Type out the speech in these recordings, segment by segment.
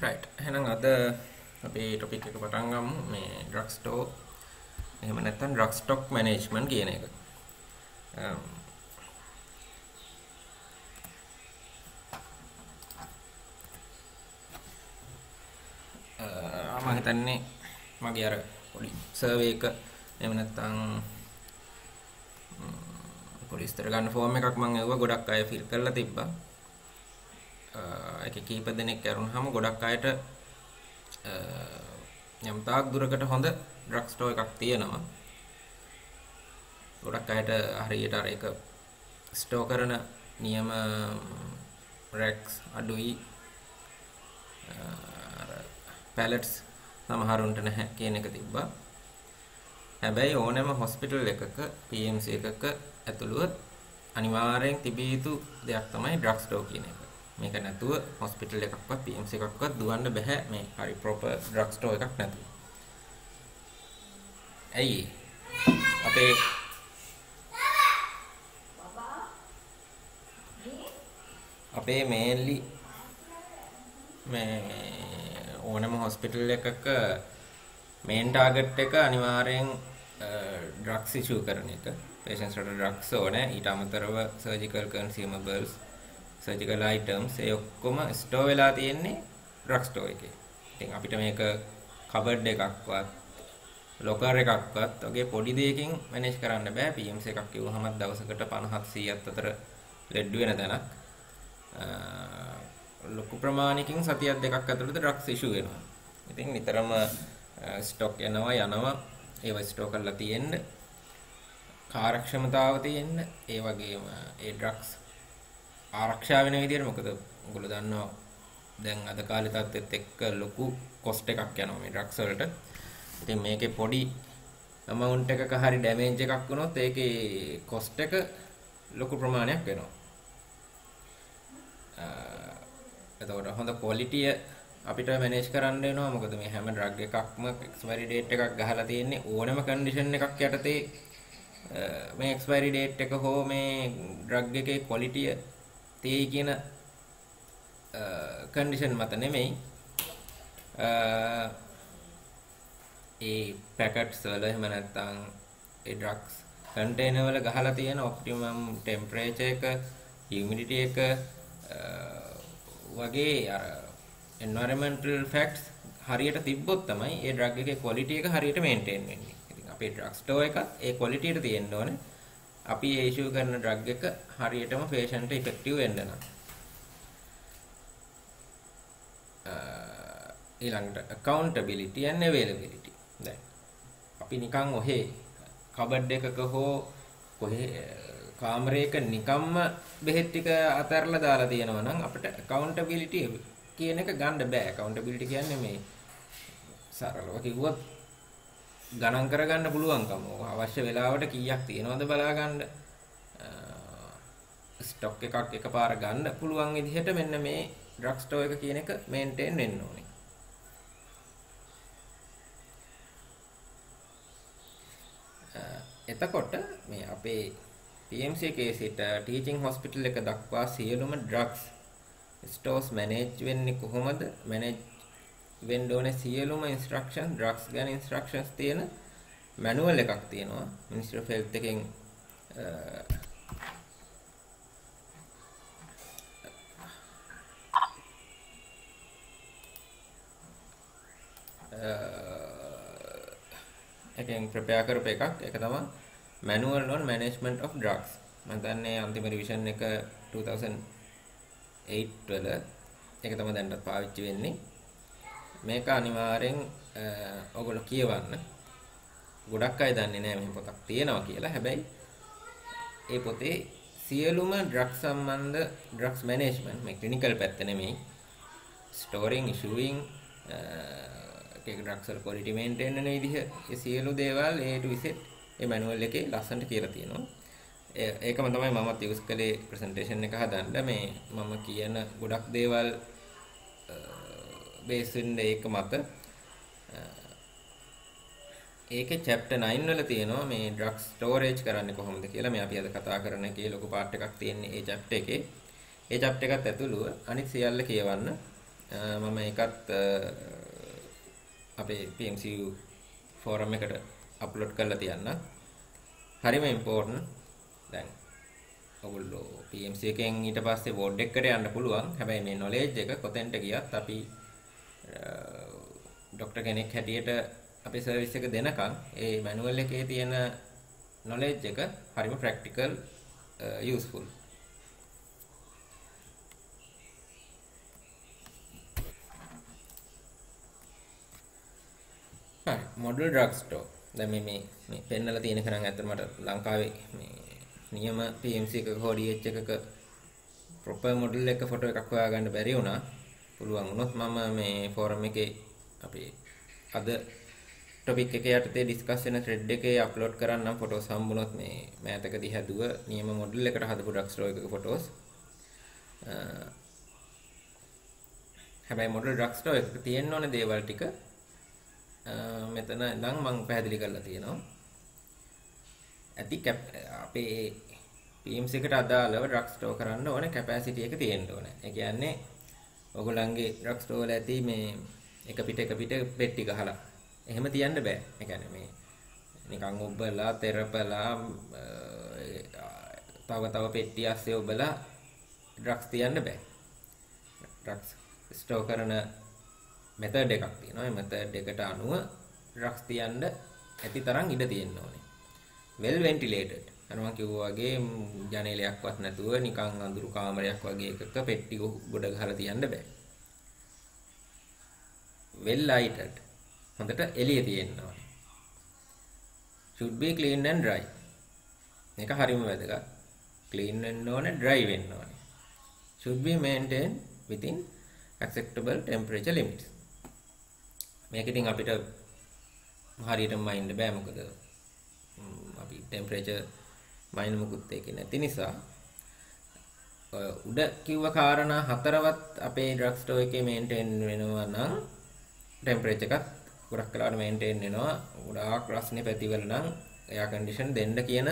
Right. එහෙනම් අද අපි ටොපික් එක පටන් ගමු මේ ඩ්‍රග් ස්ටෝර් එහෙම නැත්නම් ඩ්‍රග් ස්ටොක් මැනේජ්මන්ට් කියන එක. මම හිතන්නේ මගේ අර පොඩි සර්වේ එක එහෙම නැත්නම් පොඩි ඉස්තර ගන්න ෆෝම් එකක් මම එවුවා ගොඩක් අය ෆිල් කරලා තිබ්බා. ඒක කීප දෙනෙක් කරුණාම ගොඩක් අයට යම් තාක් දුරකට හොඳ ඩ්‍රග් ස්ටෝර් එකක් තියෙනවා. ගොඩක් අයට හරියට අර ඒක ස්ටෝර් කරන නියම රැක්ස් අඩුයි පැලට්ස් සමහරුන්ට නැහැ කියන එක තිබ්බා. හැබැයි ඕනෑම හොස්පිටල් එකක PMC එකක ඇතුළුව අනිවාර්යෙන් තිබිය යුතු දෙයක් තමයි ඩ්‍රග් ස්ටෝර් කියන එක. මේක නැතුව හොස්පිටල් එකක්වත් PMC එකක්වත් දුවන්න බෑ මේ හරි ප්‍රොපර් ඩ්‍රග් ස්ටෝර් එකක් නැතුව. ඇයි අපේ මේන්ලි මේ ඕනම හොස්පිටල් එකක මේන් ටාගට් එක අනිවාර්යෙන් ඩ්‍රග්ස් ඉෂුව කරන එක. පේෂන්ට්ස්ට ඩ්‍රග්ස් ඕනේ. ඊට අමතරව සර්ජිකල් කන්සියුමබල්ස්, සර්ජිකල් අයිටම්ස් ඒ ඔක්කොම ස්ටෝර් වෙලා තියෙන්නේ ඩ්‍රග් ස්ටෝර් එකේ. ඉතින් අපිට මේක කබඩ් එකක්වත් ලොකර් එකක්වත් වගේ පොඩි දෙයකින් මැනේජ් කරන්න බෑ. PMC එකක් කිව්වහම දවසකට 50ත් 100ත් අතර ලෙඩ් වෙන තැනක්. ලොකු ප්‍රමාණයකින් සතියක් දෙකක් ඇතුළත ඩ්‍රග්ස් ඉෂුව වෙනවා. ඉතින් නිතරම ස්ටොක් යනවා ඒව ස්ටෝර් කරලා තියෙන්න කාර්යක්ෂමතාව තියෙන්න ඒ වගේම ඒ ඩ්‍රග්ස් ආරක්ෂා වෙන විදියට මොකද ඔයගොල්ලෝ දන්නවා දැන් අද කාලේ තත්ත්වෙත් එක්ක ලොකු කොස්ට් එකක් යනවා මේ ඩ්‍රග්ස් වලට. ඉතින් මේකේ පොඩි amount එකක හරි ඩැමේජ් එකක් වුණොත් ඒකේ කොස්ට් එක ලොකු ප්‍රමාණයක් වෙනවා. එතකොට හොඳ ක්වොලිටිය අපිට මැනේජ් කරන්න වෙනවා. මොකද මේ හැම ඩ්‍රග් එකක්ම එක්ස්පයරි ඩේට් එකක් ගහලා තියෙන්නේ ඕනම කන්ඩිෂන් එකක් යටතේ. මේ එක්ස්පයරි ඩේට් එක හෝ මේ ඩ්‍රග් එකේ ක්වොලිටිය තේයි කියන කන්ඩිෂන් මත නෙමෙයි. ඒ පැකට්ස් වල එහෙම නැත්නම් ඒ ඩ්‍රග්ස් කන්ටේනර් වල ගහලා තියෙන ඔප්ටිමම් ටෙම්පරේචර් එක, හියුමිඩිටි එක වගේ අර environmental facts හරියට තිබ්බොත් තමයි ඒ ඩ්‍රග් එකේ ක්වොලිටි එක හරියට මේන්ටේන් වෙන්නේ. ඉතින් අපේ ඩ්‍රග් ස්ටෝර් එකත් ඒ ක්වොලිටියට තියෙන්න ඕනේ. අපි ඒ ඉෂුව කරන ඩ්‍රග් එක හරියටම patient ඉෆෙක්ටිව් වෙන්න නම්. ඊළඟට accountability and availability. දැන් අපි නිකන් ඔහේ කබඩ් එකක හෝ කොහේ කාමරයක නිකම්ම බෙහෙත් ටික අතහැරලා දාලා තියෙනවා නම් අපිට accountability කියන එක ගන්න බෑ. accountability කියන්නේ මේ සරලව කිව්වොත් ගණන් කරගන්න පුළුවන්කම. අවශ්‍ය වෙලාවට කීයක් තියෙනවද බලා ගන්න. ස්ටොක් එකක් එකපාර ගන්න පුළුවන් විදිහට මෙන්න මේ ඩ්‍රග් ස්ටෝර් එක කියන එක මේන්ටේන් වෙන්න ඕනේ. එතකොට මේ අපේ PMC කේසෙට ටීචින් හොස්පිටල් එක දක්වා සියලුම ඩ්‍රග්ස් ස්ටෝර්ස් මැනේජ් වෙන්නේ කොහොමද? මැනේජ් වෙන්න ඕනේ සියලුම ඉන්ස්ට්‍රක්ෂන් ඩ්‍රග්ස් ගැන ඉන්ස්ට්‍රක්ෂන්ස් තියෙන මැනුවල් එකක් තියෙනවා. මිනිස්ට්‍රි ඔෆ් හෙල්ත් එකෙන් එකෙන් ප්‍රෙපෙයාර් කරපු එකක්. ඒක තමයි Manual on Management of Drugs. මම දන්නේ අන්තිම රිවිෂන් එක 2008 වල ඒක තමයි දැන්වත් පාවිච්චි වෙන්නේ. මේක අනිවාර්යෙන් ඔයගොල්ලෝ කියවන්න. ගොඩක් අය දන්නේ නැහැ මේ පොතක් තියෙනවා කියලා. හැබැයි ඒ පොතේ සියලුම ඩ්‍රග් සම්බන්ධ ඩ්‍රග්ස් මැනේජ්මන්ට් මේ ක්ලිනිකල් පැත්ත නෙමෙයි. ස්ටෝරිං, ඉෂුවිං ඒක ඩ්‍රග්ස් වල ක්වොලිටි මේන්ටේන් වෙන විදිහ ඒ සියලු දේවල් A to Z ඒ මැනුවල් එකේ ලස්සනට කියලා තියෙනවා. ඒකම තමයි මමත් යූස් කළේ ප්‍රසන්ටේෂන් එක හදන්න. මේ මම කියන ගොඩක් දේවල් බේස් වෙන්නේ ඒක මත. ඒකේ chapter 9 වල තියෙනවා මේ ඩ්‍රග්ස් ස්ටෝරේජ් කරන්නේ කොහොමද කියලා. මේ අපි අද කතා කරන එකේ ලොකු පාර්ට් එකක් තියෙන්නේ ඒ chapter එකේ. ඒ chapter එකත් ඇතුළුව අනිත් සියල්ල කියවන්න. මම ඒකත් අපේ PMCU ෆෝරම් එකට අප්ලෝඩ් කරලා තියන්න. හරිම ඉම්පෝර්ටන්ට්. දැන් ඔයගොල්ලෝ PMC එකෙන් ඊට පස්සේ බෝඩ් එකකට යන්න පුළුවන්. හැබැයි මේ නොලෙජ් එක කොතෙන්ට ගියත් අපි ડોක්ටර් කෙනෙක් හැටියට අපේ සර්විස් එක දෙනකන් ඒ මැනුවල් එකේ තියෙන නොලෙජ් එක හරිම ප්‍රැක්ටිකල් යූස්ෆුල්. හරි මොඩල් ඩ්‍රග් ස්ටෝර්. දැන් මේ පෙන්නලා තියෙන කරන් ඇත්තට මට ලංකාවේ මේ නියම PMC එකක හෝ DH එකක ප්‍රොපර් මොඩල් එක ෆොටෝ එකක් හොයාගන්න බැරි වුණා. පුළුවන් වුණොත් මම මේ ෆෝරම් එකේ අපේ අද ටොපික් එකේ යටතේ ඩිස්කස් වෙන ත්‍රෙඩ් එකේ අප්ලෝඩ් කරන්නම් ෆොටෝස් හම්බුනොත් මේ මෑතකදී හැදුව නියම මොඩල් එකට හදපු ඩ්‍රග් ස්ටෝර් එකක ෆොටෝස්. හැබැයි මොඩල් ඩ්‍රග් ස්ටෝර් එකක තියෙන්න ඕන දේවල් ටික මෙතන නම් මම පැහැදිලි කරලා තියෙනවා. ඇති අපේ PMC එකට අදාළව ඩ්‍රග් ස්ටෝර් කරන්න ඕන කැපැසිටි එක තියෙන්න ඕන. ඒ කියන්නේ ඔයගොල්ලන්ගේ ඩ්‍රග් ස්ටෝර් වල ඇති මේ එක පිට පෙට්ටි ගහලා එහෙම තියන්න බෑ. ඒ කියන්නේ මේ නිකන් ඔබලා තෙරපලා තව පෙට්ටි ASCII ඔබලා ඩ්‍රග්ස් තියන්න බෑ. ඩ්‍රග්ස් ස්ටෝර් කරන මෙතඩ් එකක් තියෙනවා. ඒ මෙතඩ් එකට අනුව ඩ්‍රග්ස් තියන්න ඇති තරම් ඉඩ තියෙන්න ඕනේ. well ventilated. අර මම කිව්වා වගේ ජනේලයක්වත් නැතුව නිකන් අඳුරු කාමරයක් වගේ එකක පෙට්ටි ගොඩ ගහලා තියන්න බෑ. well lighted. හොඳට එළිය තියෙන්න ඕනේ. should be clean and dry. මේක හරියම වැදගත්. clean වෙන්න ඕනේ, dry වෙන්න ඕනේ. should be maintained within acceptable temperature limits. මේක ඉතින් අපිට හරියටම මයින්ඩ් බෑ මොකද අපි ටෙම්පරේචර් මයින්ඩ් මුකුත් ඒකේ නැති නිසා උඩ කිව්ව කාරණා හතරවත් අපේ ඩ්‍රග් ස්ටෝර් එකේ මේන්ටේන් වෙනවා නම් ටෙම්පරේචර් එකත් ගොඩක් කලාවට මේන්ටේන් වෙනවා. ගොඩාක් රස්නේ පැතිවල නම් එයා කන්ඩිෂන් දෙන්න කියන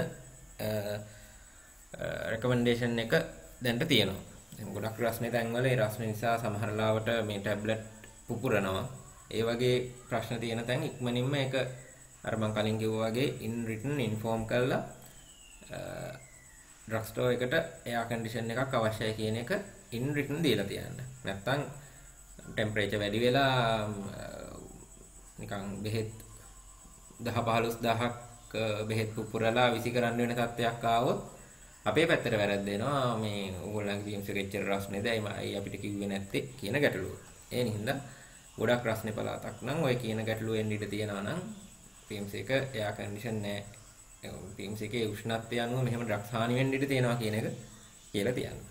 රෙකමෙන්ඩේෂන් එක දැන්ට තියෙනවා. ගොඩක් රස්නේ තැන්වල ඒ රස්නේ නිසා සමහර ලාවට මේ ටැබ්ලට් පුපුරනවා. ඒ වගේ ප්‍රශ්න තියෙන තැන් ඉක්මනින්ම ඒක අර මම කලින් කිව්වා වගේ in written inform කරලා ඩ්‍රග් ස්ටෝර් එකට එයා කන්ඩිෂන් එකක් අවශ්‍යයි කියන එක in written දීලා තියන්න. නැත්තම් ටෙම්පරේචර් වැඩි වෙලා නිකන් බෙහෙත් 10-15000ක් බෙහෙත් පුපුරලා විසි කරන්න වෙන තත්ත්වයක් ආවොත් අපේ පැත්තට වැරද්ද වෙනවා. මේ ඕගොල්ලන්ගේ PMC එක එච්චර රස්නේද අයි අපිට කිව්වේ නැත්තේ කියන ගැටලුව. ඒ නිහින්දා ගොඩක් රස්නේ පළාතක් නම් ඔය කියන ගැටලුව එන්න ඉඩ තියෙනවා නම් PMC එක එයා කන්ඩිෂන් නෑ. PMC එකේ උෂ්ණත්වය අනුව මෙහෙම ඩ්‍රග්ස් හානි වෙන්න ඉඩ තියෙනවා කියන එක කියලා තියන්න.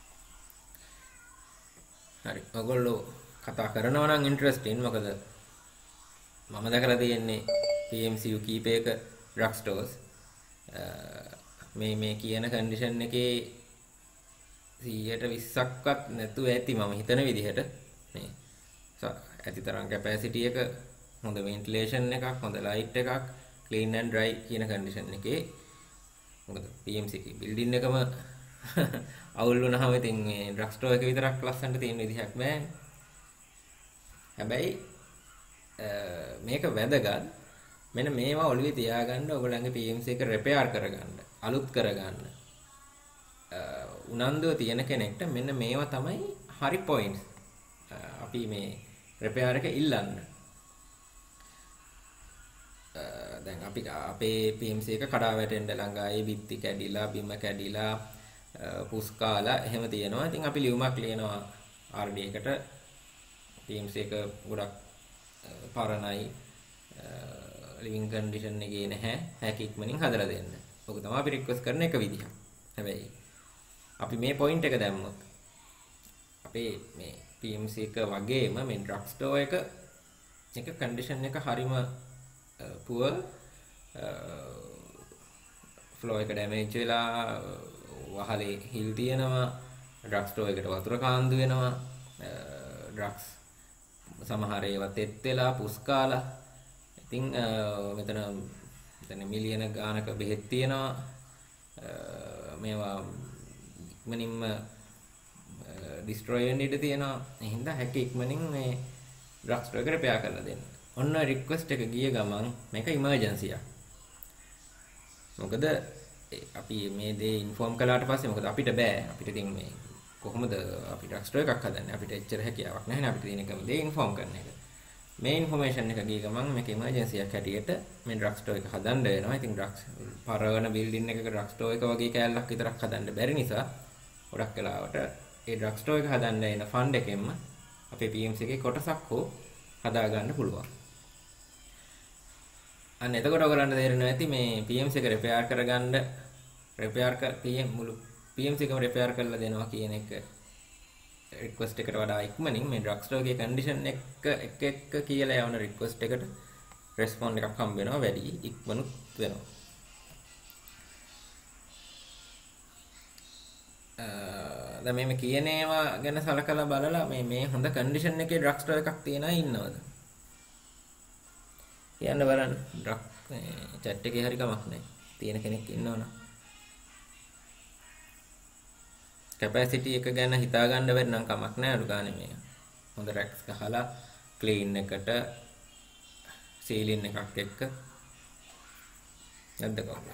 හරි. ඔයගොල්ලෝ කතා කරනවා නම් ඉන්ටරෙස්ටින්. මොකද මම දැකලා තියෙන්නේ PMCU කීපයක ඩ්‍රග් ස්ටෝර්ස් මේ කියන කන්ඩිෂන් එකේ 120ක්වත් නැතුව ඇති මම හිතන විදිහට මේ ඇති තරම් කැපැසිටි එක හොඳ වෙන්ටිලේෂන් එකක් හොඳ ලයිට් එකක් ක්ලීන් ඇන්ඩ් ඩ්‍රයි කියන කන්ඩිෂන් එකේ මොකද PMC එකේ බිල්ඩින් එකම අවුල් වුණාම ඉතින් මේ ඩ්‍රග් ස්ටෝර් එක විතරක් ලස්සනට තියෙන විදිහක් බෑ. හැබැයි මේක වැදගත්. මෙන්න මේවා ඔළුවේ තියාගන්න ඔයගොල්ලන්ගේ PMC එක රිපෙයාර් කරගන්න, අලුත් කරගන්න. උනන්දුව තියෙන කෙනෙක්ට මෙන්න මේවා තමයි හරි පොයින්ට්ස්. අපි මේ රිපෙයාර් එක ඉල්ලන්න. දැන් අපි අපේ PMC එක කඩා වැටෙන්න ළඟයි, බිත්ති කැඩිලා, බිම කැඩිලා, පුස් කාලා එහෙම තියෙනවා. ඉතින් අපි ලියුමක් ලියනවා RD එකට. PMC එක ගොඩක් පරණයි, ලිවිං කන්ඩිෂන් එකේ නැහැ, හැකි ඉක්මනින් හදලා දෙන්න. ඔක තමයි අපි රික්වෙස්ට් කරන එක විදිහ. හැබැයි අපි මේ පොයින්ට් එක දැම්මොත් අපේ මේ PMC එක වගේම මේ ඩ්‍රග් ස්ටෝර් එක කන්ඩිෂන් එක හරිම පුවර්, ෆ්ලෝ එක ඩැමේජ් වෙලා වහලේ හිල් තියෙනවා, ඩ්‍රග් ස්ටෝර් එකට වතුර කාන්දු වෙනවා, ඩ්‍රග්ස් සමහර ඒවා තෙත් වෙලා පුස් කාලා. ඉතින් මෙතන මිලියන ගානක බෙහෙත් තියෙනවා. මේවා ඉක්මනින්ම ඩිස්ට්‍රොයි වෙන්න ඉඩ තියෙනවා. ඒ හින්දා හැකි ඉක්මනින් මේ ඩ්‍රග් ස්ටෝර් එක රිපෙයාර් කරලා දෙන්න. ඔන්න රික්වෙස්ට් එක ගිය ගමන් මේක ඉමර්ජන්සි එකක්. මොකද අපි මේ දේ ඉන්ෆෝම් කළාට පස්සේ මොකද අපිට බෑ. අපිට ඉතින් මේ කොහොමද අපි ඩ්‍රග් ස්ටෝර් එකක් හදන්නේ? අපිට එච්චර හැකියාවක් නැහැ නේ අපිට තියෙන එකම දේ ඉන්ෆෝම් කරන එක. මේ ඉන්ෆෝමේෂන් එක ගිය ගමන් මේක ඉමර්ජන්සි එකක් හැටියට මේ ඩ්‍රග් ස්ටෝර් එක හදන්න වෙනවා. ඉතින් ඩ්‍රග්ස් පරවන බිල්ඩින් එකක ඩ්‍රග් ස්ටෝර් එක වගේ කෑල්ලක් විතරක් හදන්න බැරි නිසා ගොඩක් වෙලාවට ඒ ඩ්‍රග් ස්ටෝර් එක හදන්න එන ෆන්ඩ් එකෙන්ම අපේ PMC එකේ කොටසක් හෝ හදා ගන්න පුළුවන්. අන්න එතකොට ඔයගලන්ට තේරෙනවා ඇති මේ PMC එක රිපෙයාර් කරගන්න මුළු PMC එකම රිපෙයාර් කරලා දෙනවා කියන එක රික්වෙස්ට් එකට වඩා ඉක්මනින් මේ ඩ්‍රග් ස්ටෝර් එකේ කන්ඩිෂන් එක කියලා යවන රික්වෙස්ට් එකට රෙස්පොන්ඩ් එකක් හම්බ වෙනවා වැඩි ඉක්මනුත් වෙනවා. දැන් මේ කියන ඒවා ගැන සලකලා බලලා මේ හොඳ කන්ඩිෂන් එකේ ඩ්‍රග් ස්ටෝර් එකක් තියනා ඉන්නවද? කියන්න බලන්න. ඩ්‍රග් chat එකේ හරි කමක් නැහැ. තියෙන කෙනෙක් ඉන්නවනම් කැපැසිටි එක ගැන හිතා ගන්න බැරි නම් කමක් නැහැ අඩු ගානේ මේ හොඳ රැක්ස් ගහලා ක්ලීන් එකට සීලින් එකක් එක්ක නැද්ද කොහොමද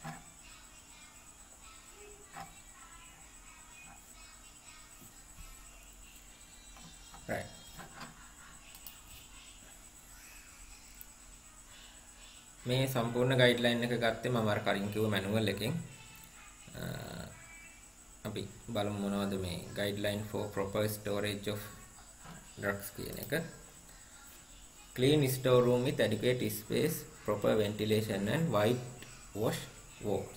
right මේ සම්පූර්ණ ගයිඩ්ලයින් එක ගත්තේ මම අර කලින් කිව්ව මැනුවල් එකෙන් අපි බලමු මොනවද මේ guideline for proper storage of drugs කියන එක. Clean store room with adequate space, proper ventilation and whitewash walls.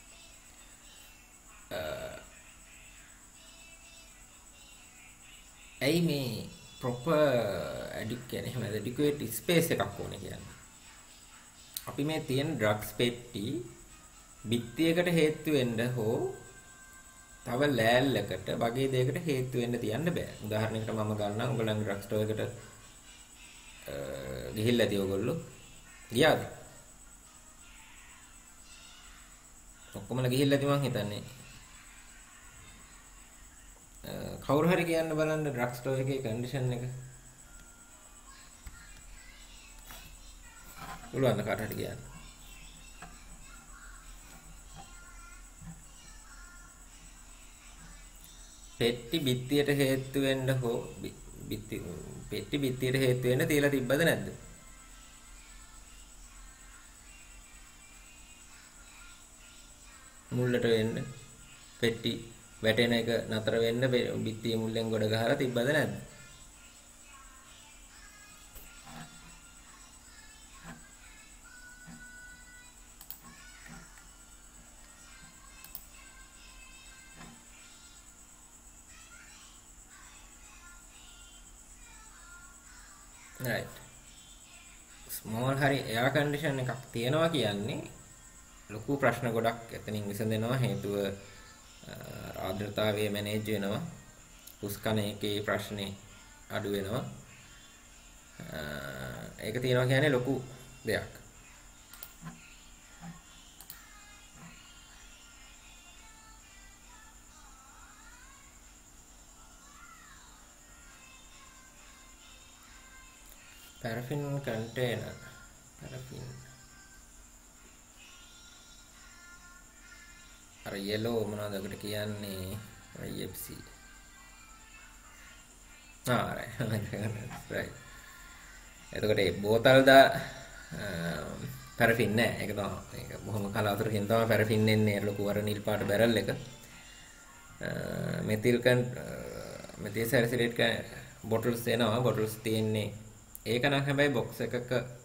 ඇයි මේ proper adequate space එකක් ඕනේ කියන්නේ. අපි මේ තියෙන drugs පෙට්ටි බිත්තියකට හේතු වෙන්න හෝ තව ලෑල්ලකට වගේ දෙයකට හේතු වෙන්න තියන්න බෑ. උදාහරණයකට මම ගන්නම් ඔයගොල්ලන්ගේ ඩ්‍රග් ස්ටෝර් එකට ගිහිල්ලා ඇති ඔයගොල්ලෝ. ගියාද? ඔක්කොමලා ගිහිල්ලා ඇති මං හිතන්නේ. කවුරු හරි කියන්න බලන්න ඩ්‍රග් ස්ටෝර් එකේ කන්ඩිෂන් එක. පුළුවන් කාට හරි කියන්න. පෙට්ටි බිත්තියට හේතු වෙන්න හෝ පෙට්ටි බිත්තියට හේතු වෙන්න තියලා තිබ්බද නැද්ද? මුල්ලට වෙන්න පෙට්ටි වැටෙන එක නතර වෙන්න බිත්තිය මුල්ලෙන් ගොඩ ගහලා තිබ්බද නැද්ද? right small hari air condition එකක් තියෙනවා කියන්නේ ලොකු ප්‍රශ්න ගොඩක් එතනින් විසඳෙනවා හේතුව ආර්ද්‍රතාවය මැනේජ් වෙනවා උස්කන එකේ ප්‍රශ්නේ අඩු වෙනවා ඒක තියෙනවා කියන්නේ ලොකු දෙයක් paraffin container paraffin අර yellow මොනවද ඔකට කියන්නේ IFC right එතකොට මේ බෝතල් දා paraffin නෑ ඒක තමයි ඒක බොහොම කලාතුරකින් තමයි paraffin එන්නේ ලොකු අර නිල් පාට බැරල් එක මෙතිල් සැලිසිලේට් bottles එනවා bottles තියෙන්නේ ඒක නම් හැබැයි box එකක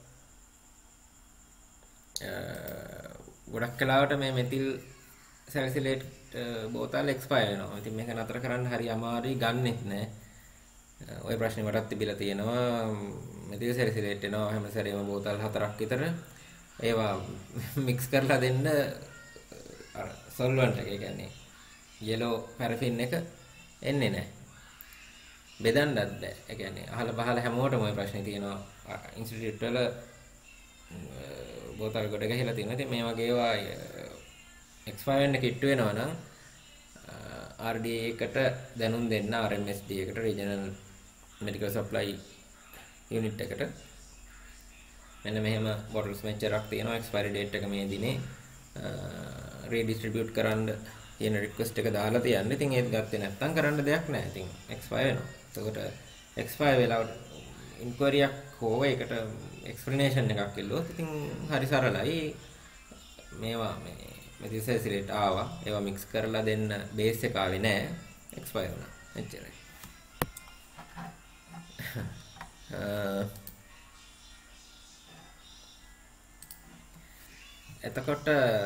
ගොඩක් කලාවට මේ මෙතිල් සැලිසිලේට් බෝතල් එක්ස්පයර් වෙනවා. ඉතින් මේක නතර කරන්න හරි අමාරුයි ගන්නෙත් නෑ. ওই ප්‍රශ්නේ මටත් තිබිලා තියෙනවා. මෙතිල් සැලිසිලේට් එනවා හැම සැරේම බෝතල් 4ක් විතර. ඒවා මික්ස් කරලා දෙන්න අර සොල්වන්ට් එක කියන්නේ yellow paraffin එක එන්නේ නෑ. බෙදන්නත් බෑ. ඒ කියන්නේ අහල පහල හැමෝටම ওই ප්‍රශ්නේ තියෙනවා. ඉන්ස්ටිටියුට් වල බෝතල් ගොඩ ගහලා තියෙනවා. ඉතින් මේ වගේ ඒවා එක්ස්පයර් වෙන්න කිට්ටු වෙනවා නම් RDA එකට දැනුම් දෙන්න RMSD එකට regional medical supply unit එකට මෙන්න මෙහෙම bottles මෙච්චරක් තියෙනවා expiry date එක මේ දිනේ redistribute කරන්න කියන request එක දාලා තියන්න. ඉතින් ඒක ගත්තේ නැත්නම් කරන්න දෙයක් නැහැ. ඉතින් expire වෙනවා. එතකොට expire වෙලා inquiry එකක් හෝ ඒකට explanation එකක් ඉල්ලුවොත් ඉතින් හරි සරලයි. මේවා මේ මෙතිල් සැසිලේට් ආවා. ඒවා mix කරලා දෙන්න base එක ආවේ නැහැ. expire වුණා. එච්චරයි. එතකොට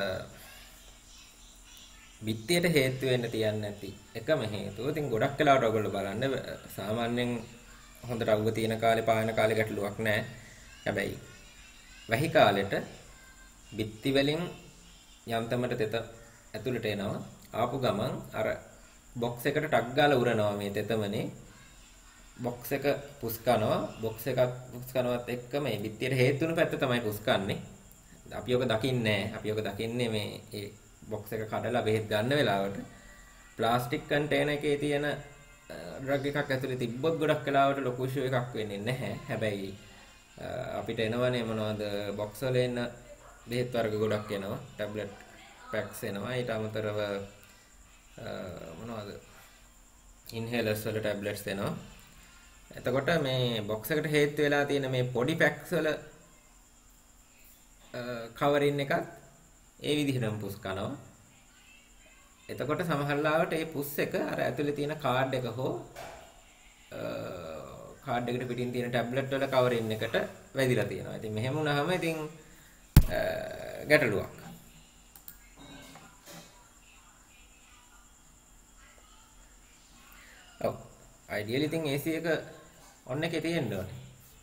බිත්තියට හේතු වෙන්න තියන්නේ නැති එකම හේතුව. ඉතින් ගොඩක් වෙලාවට ඔයගොල්ලෝ බලන්න සාමාන්‍යයෙන් හොඳට අවුව තියෙන කාලේ පායන කාලේ ගැටලුවක් නැහැ. හැබැයි වැහි කාලෙට බිත්ති වලින් යන්තමට තෙත ඇතුළට එනවා. ආපු ගමන් අර බොක්ස් එකට ටක් ගාලා උරනවා මේ තෙතමනේ. බොක්ස් එක පුස් කරනවා. බොක්ස් එකත් පුස් කරනවත් එක්ක මේ බිත්තියට හේතු වෙන පැත්ත තමයි පුස් කරන්නේ. අපි ඔක දකින්නේ නැහැ. අපි ඔක දකින්නේ මේ ඒ බොක්ස් එක කඩලා බෙහෙත් ගන්න වෙලාවට ප්ලාස්ටික් කන්ටේනර් එකේ තියෙන ඩ්‍රග් එකක් ඇතුලේ තිබ්බොත් ගොඩක් වෙලාවට ලොකු ඉෂුව එකක් වෙන්නේ නැහැ. හැබැයි අපිට එනවනේ මොනවද බොක්ස් වල එන බෙහෙත් වර්ග ගොඩක් එනවා. ටැබ්ලට් පැක්ස් එනවා. ඊට අමතරව මොනවද ඉන්හෙලර්ස් වල ටැබ්ලට්ස් එනවා. එතකොට මේ බොක්ස් එකට හේතු වෙලා තියෙන මේ පොඩි පැක්ස් වල කවරින් එකත් ඒ විදිහටම පුස් කරනවා. එතකොට සමහරවිට මේ පුස් එක අර ඇතුලේ තියෙන කාඩ් එක හෝ කාඩ් එකට පිටින් තියෙන ටැබ්ලට් වල කවරින් එකට වැදිලා තියෙනවා. ඉතින් මෙහෙම වුණාම ඉතින් ගැටලුවක්. ඔව්. ideally ඉතින් AC එක on එකේ තියෙන්න ඕනේ.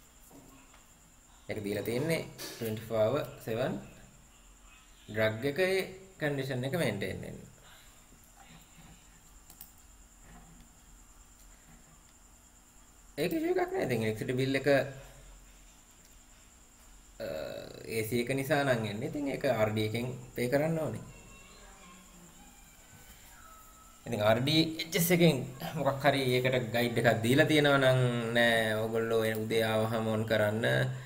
ඒක දීලා තියෙන්නේ 24/7 ඩ්‍රග් එකේ කන්ඩිෂන් එක මේන්ටේන් වෙන්න. ඒක ඉෂුව එකක් නෑ. ඉතින් ඉලෙක්ට්‍රිසිටි බිල් එක AC එක නිසා නම් එන්නේ. ඉතින් ඒක RD එකෙන් පේ කරන්න ඕනේ. ඉතින් RD HS එකෙන් මොකක් හරි ඒකට ගයිඩ් එකක් දීලා තියෙනවා නම් නෑ ඔයගොල්ලෝ උදේ ආවහම ඔන් කරන්න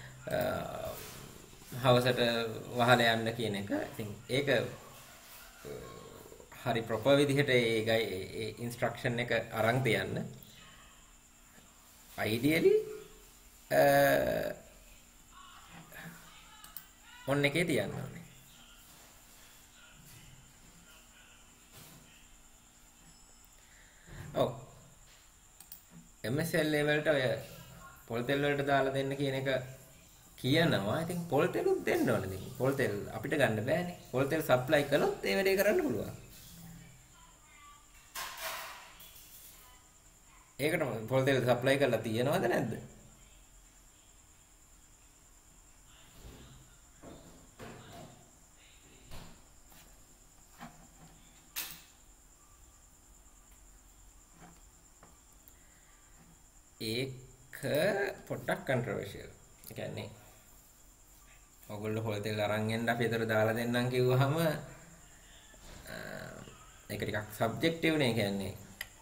හවසට වහලා යන්න කියන එක. ඉතින් ඒක හරි ප්‍රොපර් විදිහට ඒ ඉන්ස්ට්‍රක්ෂන් එක අරන් තියන්න. ideally ඔන් එකේ තියන්න ඕනේ. ඔව්. MSL ලෙවල්ට ඔය පොල් තෙල් වලට දාලා දෙන්න කියන එක කියනවා. ඉතින් පොල් තෙලුත් දෙන්න ඕනේ. ඉතින් පොල් තෙල් අපිට ගන්න බෑනේ. පොල් තෙල් සප්ලයි කළොත් ඒ වැඩේ කරන්න පුළුවන්. ඒකට පොල් තෙල් සප්ලයි කරලා තියෙනවද නැද්ද? ඒක පොඩ්ඩක් කන්ට්‍රෝවර්ෂියල්. ඒ කියන්නේ ඔයගොල්ලෝ පොල් තෙල් අරන් එන්න අපි ඒතර දාලා දෙන්නම් කිව්වහම ඒක ටිකක් සබ්ජෙක්ටිව් නේ. කියන්නේ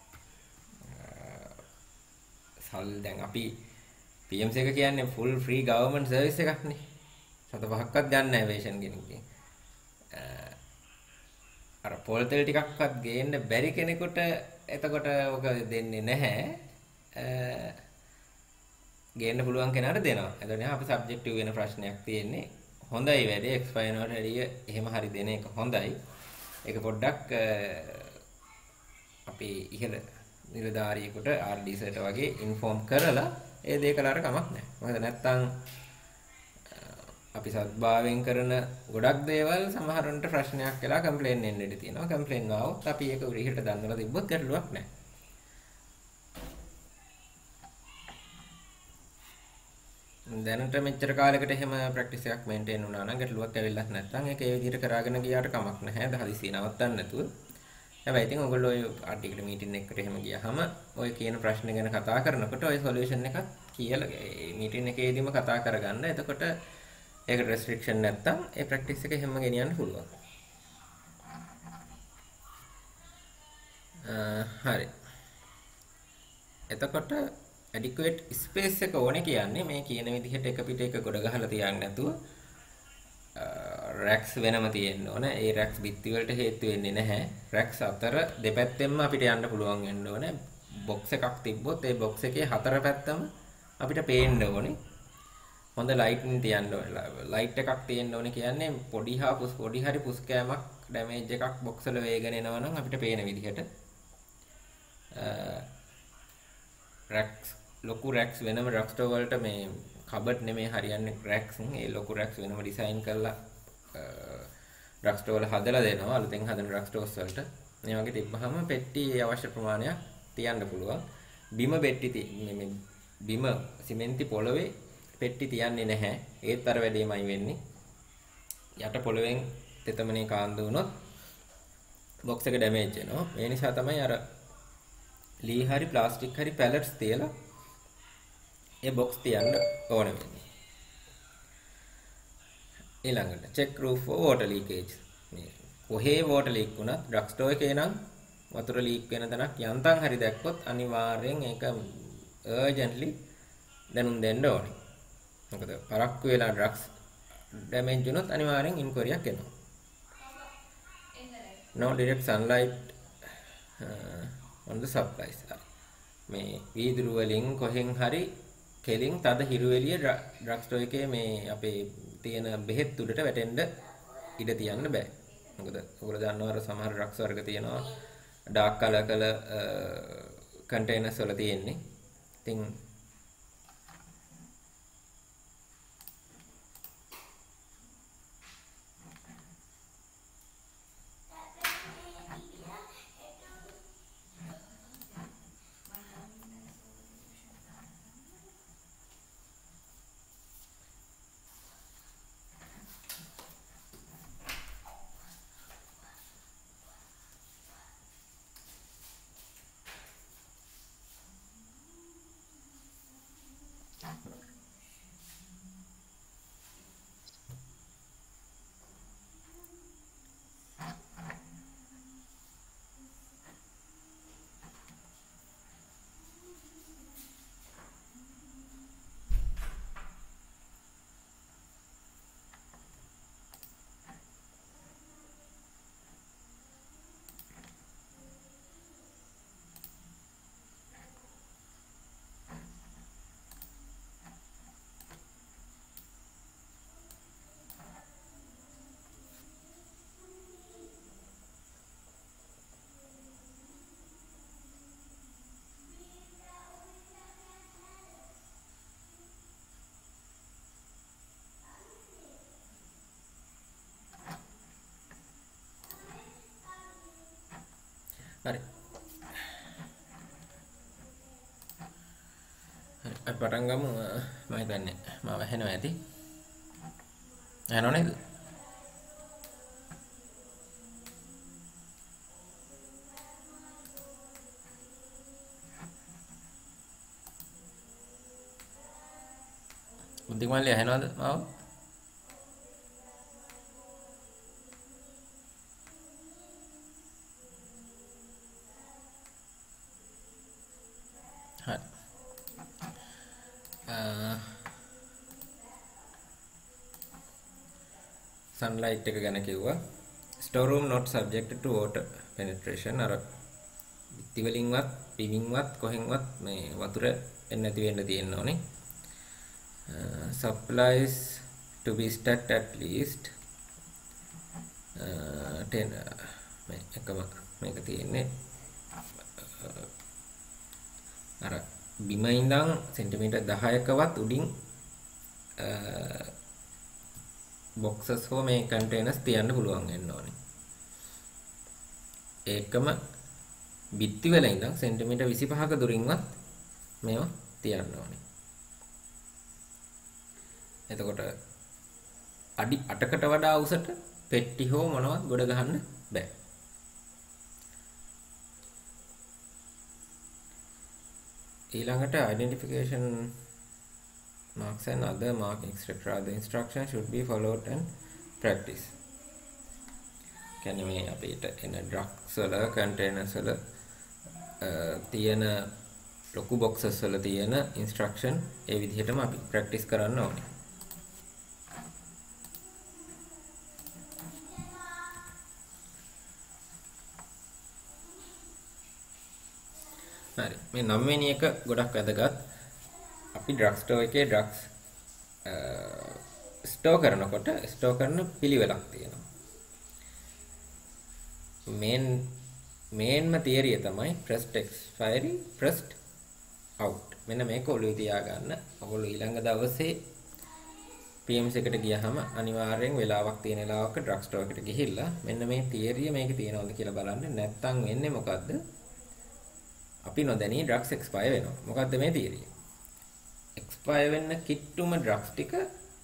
දැන් අපි PMC එක කියන්නේ full free government service එකක් නේ. සත පහක්වත් ගන්න නැහැ වේෂන් කෙනෙක්ගෙන්. අර පොල් තෙල් ටිකක්වත් ගේන්න බැරි කෙනෙකුට එතකොට ඔක දෙන්නේ නැහැ. ගේන්න පුළුවන් කෙනාට දෙනවා. එතකොට අපි සබ්ජෙක්ටිව් වෙන ප්‍රශ්නයක් තියෙන්නේ. හොඳයි වැඩේ එක්ස්පයර් වලට වැඩිය එහෙම හරි දෙන එක හොඳයි. ඒක පොඩ්ඩක් අපි ඉහළ නිලධාරියෙකුට RD සර්ට වගේ ඉන්ෆෝම් කරලා ඒ දේ කළාට කමක් නැහැ. මොකද නැත්තම් අපි සත්භාවයෙන් කරන ගොඩක් දේවල් සමහරවිට ප්‍රශ්නයක් වෙලා කම්ප්ලේන් එන්න ඉඩ තියෙනවා. කම්ප්ලේන් ආවොත් අපි ඒක උරිහිට දන්නවලා තිබ්බොත් ගැටලුවක් නැහැ. දැනට මෙච්චර කාලයකට එහෙම ප්‍රැක්ටිස් එකක් මේන්ටේන් වුණා නම් ගැටලුවක් ඇවිල්ලත් නැත්නම් ඒක ඒ විදිහට කරගෙන ගියාට කමක් නැහැ. හදිසිය නවත්තන්න නැතුව. හැබැයි ඉතින් ඔයගොල්ලෝ ඔය ආටිකල් මීටින් එකකට එහෙම ගියාම ඔය කියන ප්‍රශ්න ගැන කතා කරනකොට ඔය සොලියුෂන් එකක් කියලා මීටින් එකේදීම කතා කරගන්න. එතකොට ඒකට රෙස්ට්‍රික්ෂන් නැත්තම් ඒ ප්‍රැක්ටිස් එක හැම ගෙනියන්න පුළුවන්. හරි. එතකොට adequate space එක ඕනේ කියන්නේ මේ කියන විදිහට එක පිට එක ගොඩ ගහලා තියන්නේ නැතුව රැක්ස් වෙනම තියෙන්න ඕනේ. ඒ රැක්ස් බිත්ති වලට හේතු වෙන්නේ නැහැ. රැක්ස් අතර දෙපැත්තෙන්ම අපිට යන්න පුළුවන් වෙන්න ඕනේ. බොක්ස් එකක් තිබ්බොත් ඒ බොක්ස් එකේ හතර පැත්තම අපිට පේන්න ඕනේ. හොඳ ලයිටින් තියන්න ඕනේ. ලයිට් එකක් තියෙන්න ඕනේ කියන්නේ පොඩි හරි පුස් කෑමක් ඩැමේජ් එකක් බොක්ස් වල වේගන එනවා නම් අපිට පේන විදිහට රැක්ස් ලොකු රැක්ස් වෙනම ඩ්‍රග් ස්ටෝර් වලට මේ කබඩ් නෙමෙයි හරියන්නේ රැක්ස්. ඒ ලොකු රැක්ස් වෙනම ඩිසයින් කරලා ඩ්‍රග් ස්ටෝර් වල හදලා දෙනවා අලුතෙන් හදන ඩ්‍රග් ස්ටෝර්ස් වලට. මේ වගේ තිබ්බහම පෙට්ටි අවශ්‍ය ප්‍රමාණයක් තියන්න පුළුවන්. බිම පෙට්ටි මේ බිම සිමෙන්ති පොළවේ පෙට්ටි තියන්නේ නැහැ. ඒත් අර වැඩේමයි වෙන්නේ. යට පොළවෙන් තෙතමනේ කාන්දු වුණොත් බොක්ස් එක ඩැමේජ් වෙනවා. ඒ නිසා තමයි අර ලී හරි ප්ලාස්ටික් හරි පැලට්ස් තියලා ඒ බොක්ස් තියන්න ඕන වෙන්නේ. ඊළඟට check roof for water leakage. මේ කොහේ water leak වුණත් ඩ්‍රග් ස්ටෝර් එකේ නම් වතුර ලීක් වෙන තැනක් යන්තම් හරි දැක්කොත් අනිවාර්යෙන් ඒක urgently දැනුම් දෙන්න ඕනේ. මොකද පරක්කු වෙලා ඩ්‍රග්ස් ඩැමේජ් වුණොත් අනිවාර්යෙන් ඉන්ක්වයරියක් එනවා. No direct sunlight on the supplies. මේ වීදුරු වලින් කොහෙන් හරි කෙලින් තද හිරු එළිය ඩ්‍රග් ස්ටෝර් එකේ මේ අපේ තියෙන බෙහෙත් උඩට වැටෙන්න ඉඩ තියන්න බෑ. මොකද ඔයගොල්ලෝ දන්නවර සමහර ඩ්‍රග්ස් වර්ග තියෙනවා ඩාර්ක් කලර් කන්ටේනර්ස් වල තියෙන්නේ. ඉතින් හරි. අපි පටන් ගමු. මම හිතන්නේ මම ඇහෙනවා ඇති. ඇහෙනව නේද? උද්දික මල්ලි ඇහෙනවද මාව? හරි. sunlight එක ගැන කිව්වා. store room not subjected to water penetration. අර බිත්ති වලින්වත් පිමින්වත් කොහෙන්වත් මේ වතුර එන්නේ නැති වෙන්න තියෙන්න ඕනේ. supplies to be stacked at least 10 මේ එකම මේක තියෙන්නේ අර බිම ඉඳන් සෙන්ටිමීටර් 10කවත් උඩින් බොක්සස් හෝ මේ කන්ටේනර්ස් තියන්න පුළුවන් වෙන්න ඕනේ. ඒකම බිත්ති වල ඉඳන් සෙන්ටිමීටර් 25ක දුරින්වත් මේවා තියන්න ඕනේ. එතකොට අඩි 8කට වඩා උසට පෙට්ටි හෝ මොනවත් ගොඩ ගහන්න බෑ. ඊළඟට identification marks and other marking etc. The instruction should be followed and practiced. කියන්නේ මේ අපිට එන ඩ්‍රග්ස් වල කන්ටේනර්ස් වල තියෙන ලොකු බොක්සස් වල තියෙන ඉන්ස්ට්‍රක්ෂන් ඒ විදිහටම අපි ප්‍රැක්ටිස් කරන්න ඕනේ. හරි. මේ 9 වෙනි එක ගොඩක් වැදගත්. අපි ඩ්‍රග් ස්ටෝර් එකේ ඩ්‍රග්ස් ස්ටෝර් කරනකොට ස්ටෝර් කරන පිළිවෙලක් තියෙනවා. මේන්ම තියරිය තමයි first expiry first out. මෙන්න මේක ඔළුවේ තියාගන්න. ඔයගොල්ලෝ ඊළඟ දවසේ PMS එකට ගියහම අනිවාර්යෙන් වෙලාවක් තියෙන වෙලාවක ඩ්‍රග් ස්ටෝර් එකට ගිහිල්ලා මෙන්න මේ තියරිය මේකේ තියෙනවද කියලා බලන්න. නැත්තම් වෙන්නේ මොකද්ද? අපි නොදැනී ඩ්‍රග්ස් එක්ස්පයර් වෙනවා. මොකද්ද මේ තියරිය? එක්ස්පයර් වෙන්න කිට්ටුම ඩ්‍රග්ස් ටික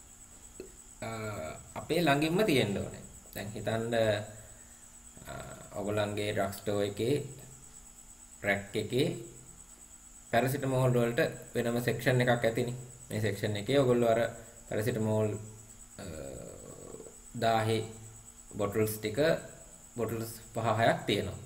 අපේ ළඟින්ම තියෙන්න ඕනේ. දැන් හිතන්න ඔයගොල්ලන්ගේ ඩ්‍රග් ස්ටෝර් එකේ රැක් එකේ පැරසිටමෝල් වලට වෙනම සෙක්ෂන් එකක් ඇතිනේ. මේ සෙක්ෂන් එකේ ඔයගොල්ලෝ අර පැරසිටමෝල් 1000 බොටල්ස් ටික බොටල්ස් 5-6ක් තියෙනවා.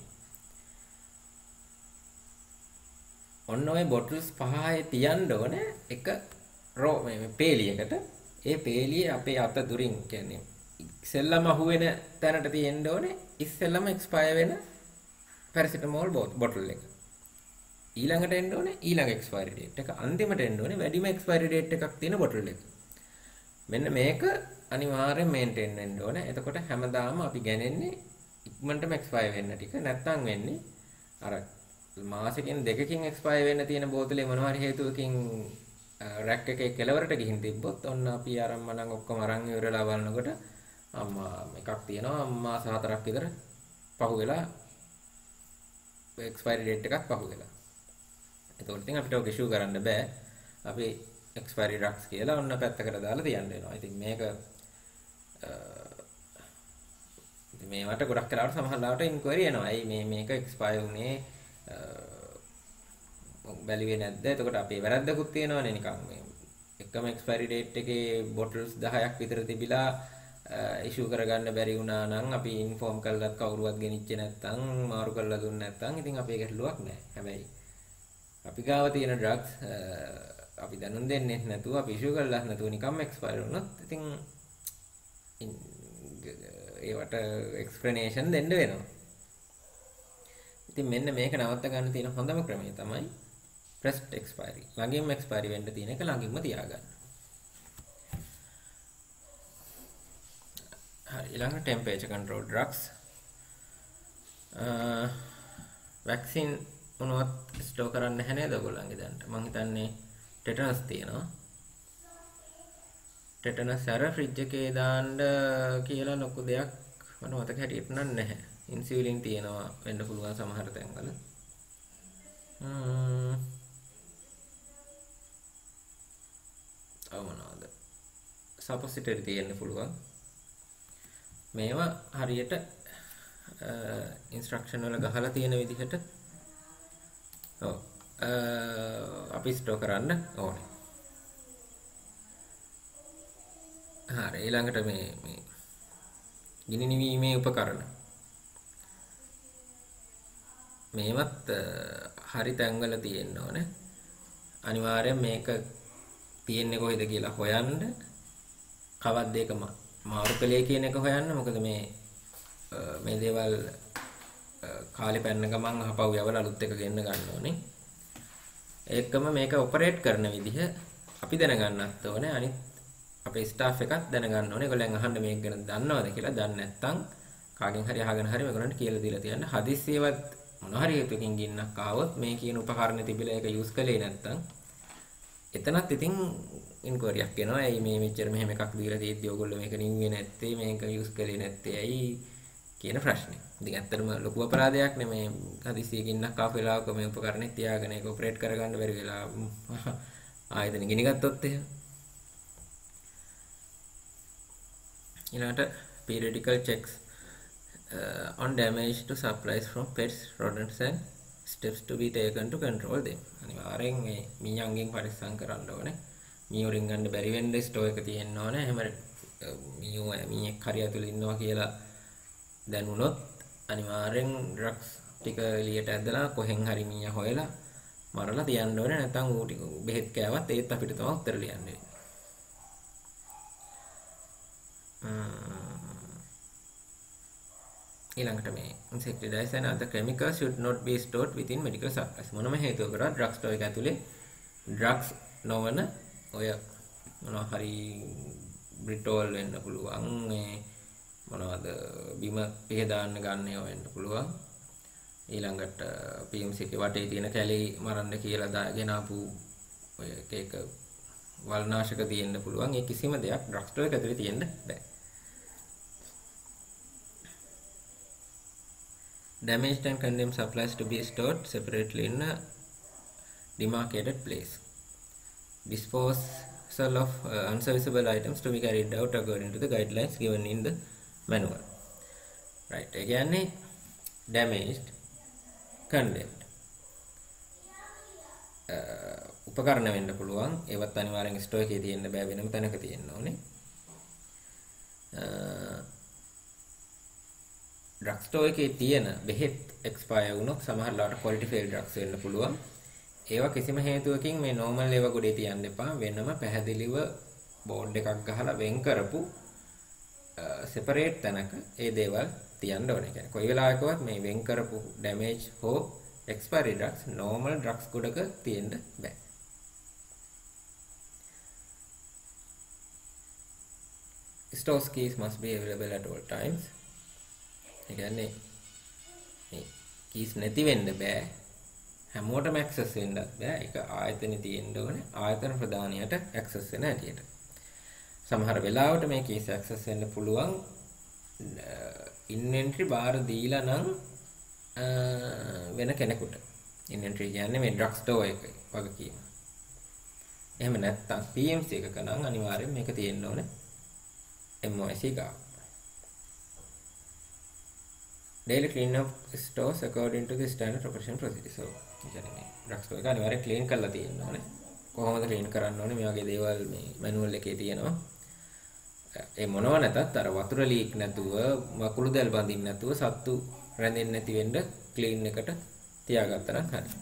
ඔන්න ඔය බොටල්ස් 5 තියන්න ඕනේ එක රෝ මේ පේලියකට. ඒ පේලිය අපේ අත දුරින් කියන්නේ ඉස්සෙල්ලම අහුවෙන තැනට තියෙන්න ඕනේ ඉස්සෙල්ලම එක්ස්පයර් වෙන පැරසිටමෝල් බොටල් එක. ඊළඟට එන්න ඕනේ ඊළඟ එක්ස්පයරි ඩේට් එක. අන්තිමට එන්න ඕනේ වැඩිම එක්ස්පයරි ඩේට් එකක් තියෙන බොටල් එක. මෙන්න මේක අනිවාර්යෙන් මේන්ටේන් වෙන්න ඕනේ. එතකොට හැමදාම අපි ගණන්නේ ඉක්මනටම එක්ස්පයර් වෙන්න ටික. නැත්තම් වෙන්නේ අර මාසෙකින් දෙකකින් එක්ස්පයර් වෙන්න තියෙන බෝතලේ මොනවා හරි හේතුවකින් රැක් එකේ කෙලවරට ගිහින් තිබ්බොත් ඔන්න අපි ආරම්මනම් ඔක්කොම අරන් ඉවරලා බලනකොට අම්මා එකක් තියෙනවා මාස 4ක් විතර පහුවෙලා එක්ස්පයරි ඩේට් එකක් පහුවෙලා. ඒතකොට ඉතින් අපිට ඔක ඉෂුව කරන්න බෑ. අපි එක්ස්පයරි ඩ්‍රග්ස් කියලා ඔන්න පැත්තකට දාලා තියන්න වෙනවා. ඉතින් මේවට ගොඩක් වෙලාවට සමහරවිට ඉන්ක්වයරි එනවා. ඇයි මේක එක්ස්පයර් වුනේ බැලුවේ නැද්ද? එතකොට අපේ වැරද්දකුත් තියෙනවනේ නිකන් මේ එකම එක්ස්පයරි ඩේට් එකේ බොටල්ස් 10ක් විතර තිබිලා ඉෂුව කරගන්න බැරි වුණා නම් අපි ඉන්ෆෝම් කළත් කවුරුවත් ගෙනිච්චේ නැත්නම් මාරු කරලා දුන්නේ නැත්නම් ඉතින් අපේ ගැටලුවක් නැහැ. හැබැයි අපි ගාව තියෙන ඩ්‍රග්ස් අපි දැනුම් දෙන්නේ නැතුව අපි ඉෂුව කරලා නැතුව නිකම්ම එක්ස්පයර් වුණොත් ඉතින් ඒවට එක්ස්ප්ලනේෂන් දෙන්න වෙනවා. ඉතින් මෙන්න මේක නවත්ත ගන්න තියෙන හොඳම ක්‍රමය තමයි first expiry. ළඟින්ම එක්ස්පයරි වෙන්න තියෙන එක ළඟින්ම තියාගන්න. හරි ඊළඟ temperature control drugs. වැක්සින් මොනවත් ස්ටෝර් කරන්න නැහැ නේද ඔයගොල්ලන්ගේ දැනට? මම හිතන්නේ ටෙටනස් තියෙනවා. ටෙටනස් අර ෆ්‍රිජ් එකේ දාන්න කියලා ලොකු දෙයක් මම මතක හැටියට නම් නැහැ. ඉන්සියුලින් තියෙනවා වෙන්න පුළුවන් සමහර තැන්වල. අවමනවාද? සපොසිටරි තියෙන්න පුළුවන්. මේවා හරියට ඉන්ස්ට්‍රක්ෂන් වල ගහලා තියෙන විදිහට අපි ස්ටෝර් කරන්න ඕනේ. හරි ඊළඟට මේ ගිනි නිවීමේ උපකරණ මේවත් හරි තැන්වල තියෙන්න ඕනේ. අනිවාර්යෙන් මේක තියෙන්නේ කොහෙද කියලා හොයන්න. කවද්ද ඒක මාරු කලේ කියන එක හොයන්න. මොකද මේ දේවල් කාලේ පැන්න ගමන් අහපව් යවලා අලුත් එක ගෙන්න ගන්න ඕනේ. ඒකම මේක ඔපරේට් කරන විදිහ අපි දැනගන්නත් ඕනේ. අනිත් අපේ ස්ටාෆ් එකත් දැනගන්න ඕනේ. ඒගොල්ලන් අහන්න මේක ගැන දන්නවද කියලා. දන්නේ නැත්නම් කාගෙන් හරි අහගෙන හරි මේගොල්ලන්ට කියලා දීලා තියන්න. හදිස්සියවත් මොන හරි හේතුවකින් ගින්නක් ආවොත් මේ කියන උපකරණ තිබිලා ඒක යූස් කළේ නැත්නම් එතනත් ඉතින් ඉන්ක්වයරියක් එනවා. ඇයි මේ මෙච්චර මෙහෙම එකක් දීලා තියෙද්දි ඔයගොල්ලෝ මේක නිව්වේ නැත්තේ මේක යූස් කළේ නැත්තේ ඇයි කියන ප්‍රශ්නේ. ඉතින් ඇත්තටම ලොකු අපරාධයක් නෙමේ. හදිස්සිය ගින්නක් ආපු වෙලාවක මේ උපකරණේ තියාගෙන ඒක ඔපරේට් කරගන්න බැරි වෙලා ආයෙත් ගිනි ගත්තොත් එහෙම. ඊළඟට periodical checks on damage to supplies from pets, rodents and steps to be taken to control them. අනිවාර්යෙන් මේ මීයන්ගෙන් පරිස්සම් කරන්න ඕනේ. මීයෝරින් ගන්න බැරි වෙන්න ස්ටෝර් එක තියෙන්න ඕනේ. එහෙම මීයෙක් හරි ඇතුළේ ඉන්නවා කියලා දැනුනොත් අනිවාර්යෙන් ඩ්‍රග්ස් ටික එළියට ඇදලා කොහෙන් හරි මීයා හොයලා මරලා තියන්න ඕනේ. නැත්නම් ඌ ටික බෙහෙත් කෑවත් ඒත් අපිට තමයි උත්තර ලියන්න වෙන්නේ. ඊළඟට මේ insecticides and other chemicals should not be stored within medical supplies. මොනම හේතුවකටවත් drug store එක ඇතුලේ drugs නොවන ඔය මොනවා හරි බ්‍රිටෝල් වෙන්න පුළුවන්, මේ මොනවද බිම පිහ දාන්න ගන්න ඒවා වෙන්න පුළුවන්. ඊළඟට PMC එකේ වටේ තියෙන කැලේ මරන්න කියලා දාගෙන ආපු ඔය එක වල්නාශක තියෙන්න පුළුවන්. ඒ කිසිම දෙයක් drug store එක ඇතුලේ තියෙන්න බෑ. Damaged and condemned supplies to be stored separately in a demarcated place. Disposal of unserviceable items to be carried out according to the guidelines given in the manual. Right. Again, damaged, condemned. උපකරණ වෙන්න පුළුවන්. ඒවත් අනිවාර්යෙන් Store එකේ තියෙන්න බෑ, වෙනම තැනක තියෙන්න ඕනේ. ඩ්‍රග් ස්ටෝර් එකේ තියෙන බෙහෙත් එක්ස්පයර් වුණොත් සමහරවිට ක්වොලිටි ෆේල් ඩ්‍රග්ස් වෙන්න පුළුවන්. ඒවා කිසිම හේතුවකින් මේ නෝමල් ඒවා ගොඩේ තියන්න එපා. වෙනම පැහැදිලිව බෝඩ් එකක් ගහලා වෙන් කරපු සෙපරේට් තැනක ඒ දේවල් තියන්න ඕනේ. කියන්නේ කොයි වෙලාවකවත් මේ වෙන් කරපු ඩැමේජ් හෝ එක්ස්පයරි ඩ්‍රග්ස් නෝමල් ඩ්‍රග්ස් ගොඩක තියෙන්න බෑ. Store keys must be available at all times. ඒ කියන්නේ මේ keys නැති වෙන්න බෑ. හැමෝටම access වෙන්නත් බෑ. ඒක ආයතනෙ තියෙන්න ඕනේ. ආයතන ප්‍රධානියට access වෙන හැටියට. සමහර වෙලාවට මේ keys access වෙන්න පුළුවන් inventory බාර දීලා නම් වෙන කෙනෙකුට. inventory කියන්නේ මේ drug store එකේ වගකීම. එහෙම නැත්නම් PMC එකක නම් අනිවාර්යෙන් මේක තියෙන්න ඕනේ. MOIC ගාව. Daily clean up stores according to the standard operation procedure. So, කියන්නේ මේ drug store එක අනිවාර්යෙන් clean කරලා තියෙන්න ඕනේ. කොහොමද clean කරන්න ඕනේ? මේ වගේ දේවල් මේ manual එකේ තියෙනවා. ඒ මොනව නැතත් අර වතුර ලීක් නැතුව, වකුළු දැල් බඳින්න නැතුව, සත්තු රැඳෙන්නේ නැති වෙන්න clean එකට තියාගත්තා නම් හරි.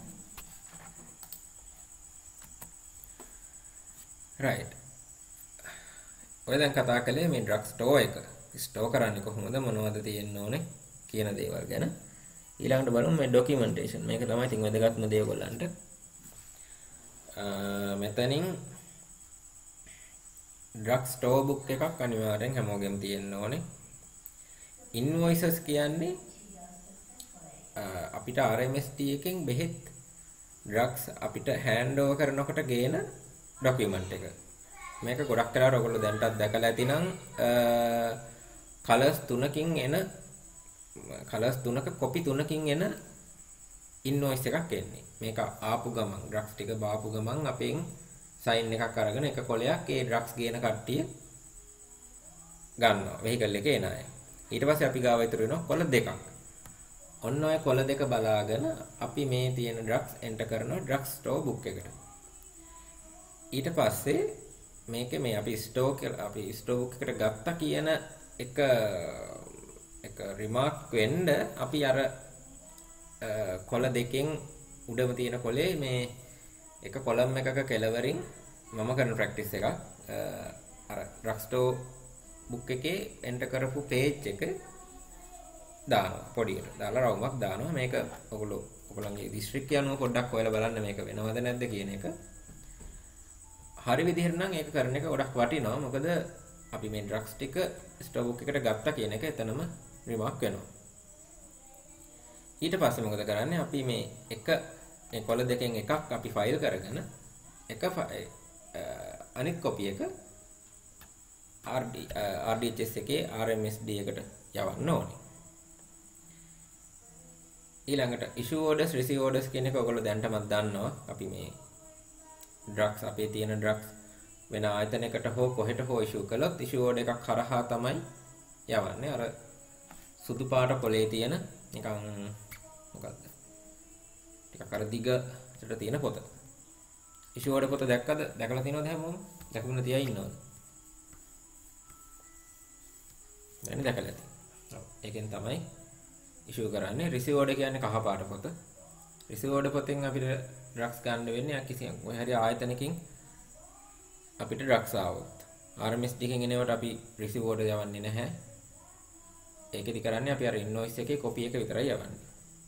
right. ඔය දැන් කතා කළේ මේ drug store එක. store කරන්නේ කොහොමද? මොනවද තියෙන්න ඕනේ? කියන දේවල් ගැන. ඊළඟට බලමු මේ documentation. මේක තමයි ඉතින් වැදගත්ම දේ ඔයගොල්ලන්ට. මෙතනින් drug store book එකක් අනිවාර්යෙන් හැමෝගෙම තියෙන්න ඕනේ. invoices කියන්නේ අපිට RMSD එකෙන් බෙහෙත් drugs අපිට hand over කරනකොට ගේන document එක. මේක ගොඩක් වෙලාවට ඔයගොල්ලෝ දැන්ටත් දැකලා ඇතිනම් colors 3කින් එන colors 3ක copy 3කින් එන invoice එකක් එන්නේ. මේක ආපු ගමන් drugs ටික බාපු ගමන් අපෙන් sign එකක් අරගෙන එක කොලයක් ඒ drugs ගේන කට්ටිය ගන්නවා. vehicle එකේ එන අය. ඊට පස්සේ අපි ගාව ඉතුරු වෙනවා කොල දෙකක්. ඔන්න ඔය කොල දෙක බලාගෙන අපි මේ තියෙන drugs enter කරනවා drug store book එකට. ඊට පස්සේ මේකේ මේ අපි store book එකට ගත්තා කියන එක රිමාර්ක් වෙන්න අපි අර කොල දෙකෙන් උඩම තියෙන කොලේ මේ එක කොලම් එකක කෙලවරින් මම කරන ප්‍රැක්ටිස් එකක් අර drug store book එකේ enter කරපු page එක දානවා පොඩියට. දාලා රවුමක් දානවා. මේක ඔයගොල්ලන්ගේ දිස්ත්‍රික්කය අනුව පොඩ්ඩක් හොයලා බලන්න මේක වෙනවද නැද්ද කියන එක. හරි විදිහට නම් ඒක කරන එක ගොඩක් වටිනවා. මොකද අපි මේ ඩ්‍රග්ස් ටික ස්ටෝර් බුක් එකට ගත්තා කියන එක එතනම රිමාර්ක් වෙනවා. ඊට පස්සේ මොකද කරන්නේ? අපි මේ කොළ දෙකෙන් එකක් අපි ෆයිල් කරගෙන අනිත් කොපි එක RDHS එකේ RMSD එකට යවන්න ඕනේ. ඊළඟට issue orders receive orders කියන එක ඔයගොල්ලෝ දැන්ටමත් දන්නවා. අපි මේ drugs අපේ තියෙන drugs වෙන ආයතනයකට හෝ කොහෙට හෝ issue කළොත් issue order එකක් හරහා තමයි යවන්නේ. අර සුදු පාට පොලේ තියෙන නිකන් මොකක්ද? ටිකක් අර දිගට තියෙන පොත. issue order පොත දැක්කද? දැකලා තියෙනවද හැමෝම? දැකගෙන තියා ඉන්නවද? දැන් දැකලා තියෙනවා. ඔව්. ඒකෙන් තමයි ඉෂුව කරන්නේ. රිසීව් ඕඩර් කියන්නේ කහපාට පොත. රිසීව් ඕඩර් පොතෙන් අපිට ඩ්‍රග්ස් ගන්න වෙන්නේ කිසි කොහේ හරි ආයතනකින් අපිට ඩ්‍රග්ස් ආවොත්. RMSD එකෙන් එනවට අපි රිසීව් ඕඩර් යවන්නේ නැහැ. ඒකෙදි කරන්නේ අපි අර ඉන්වොයිස් එකේ කොපි එක විතරයි යවන්නේ.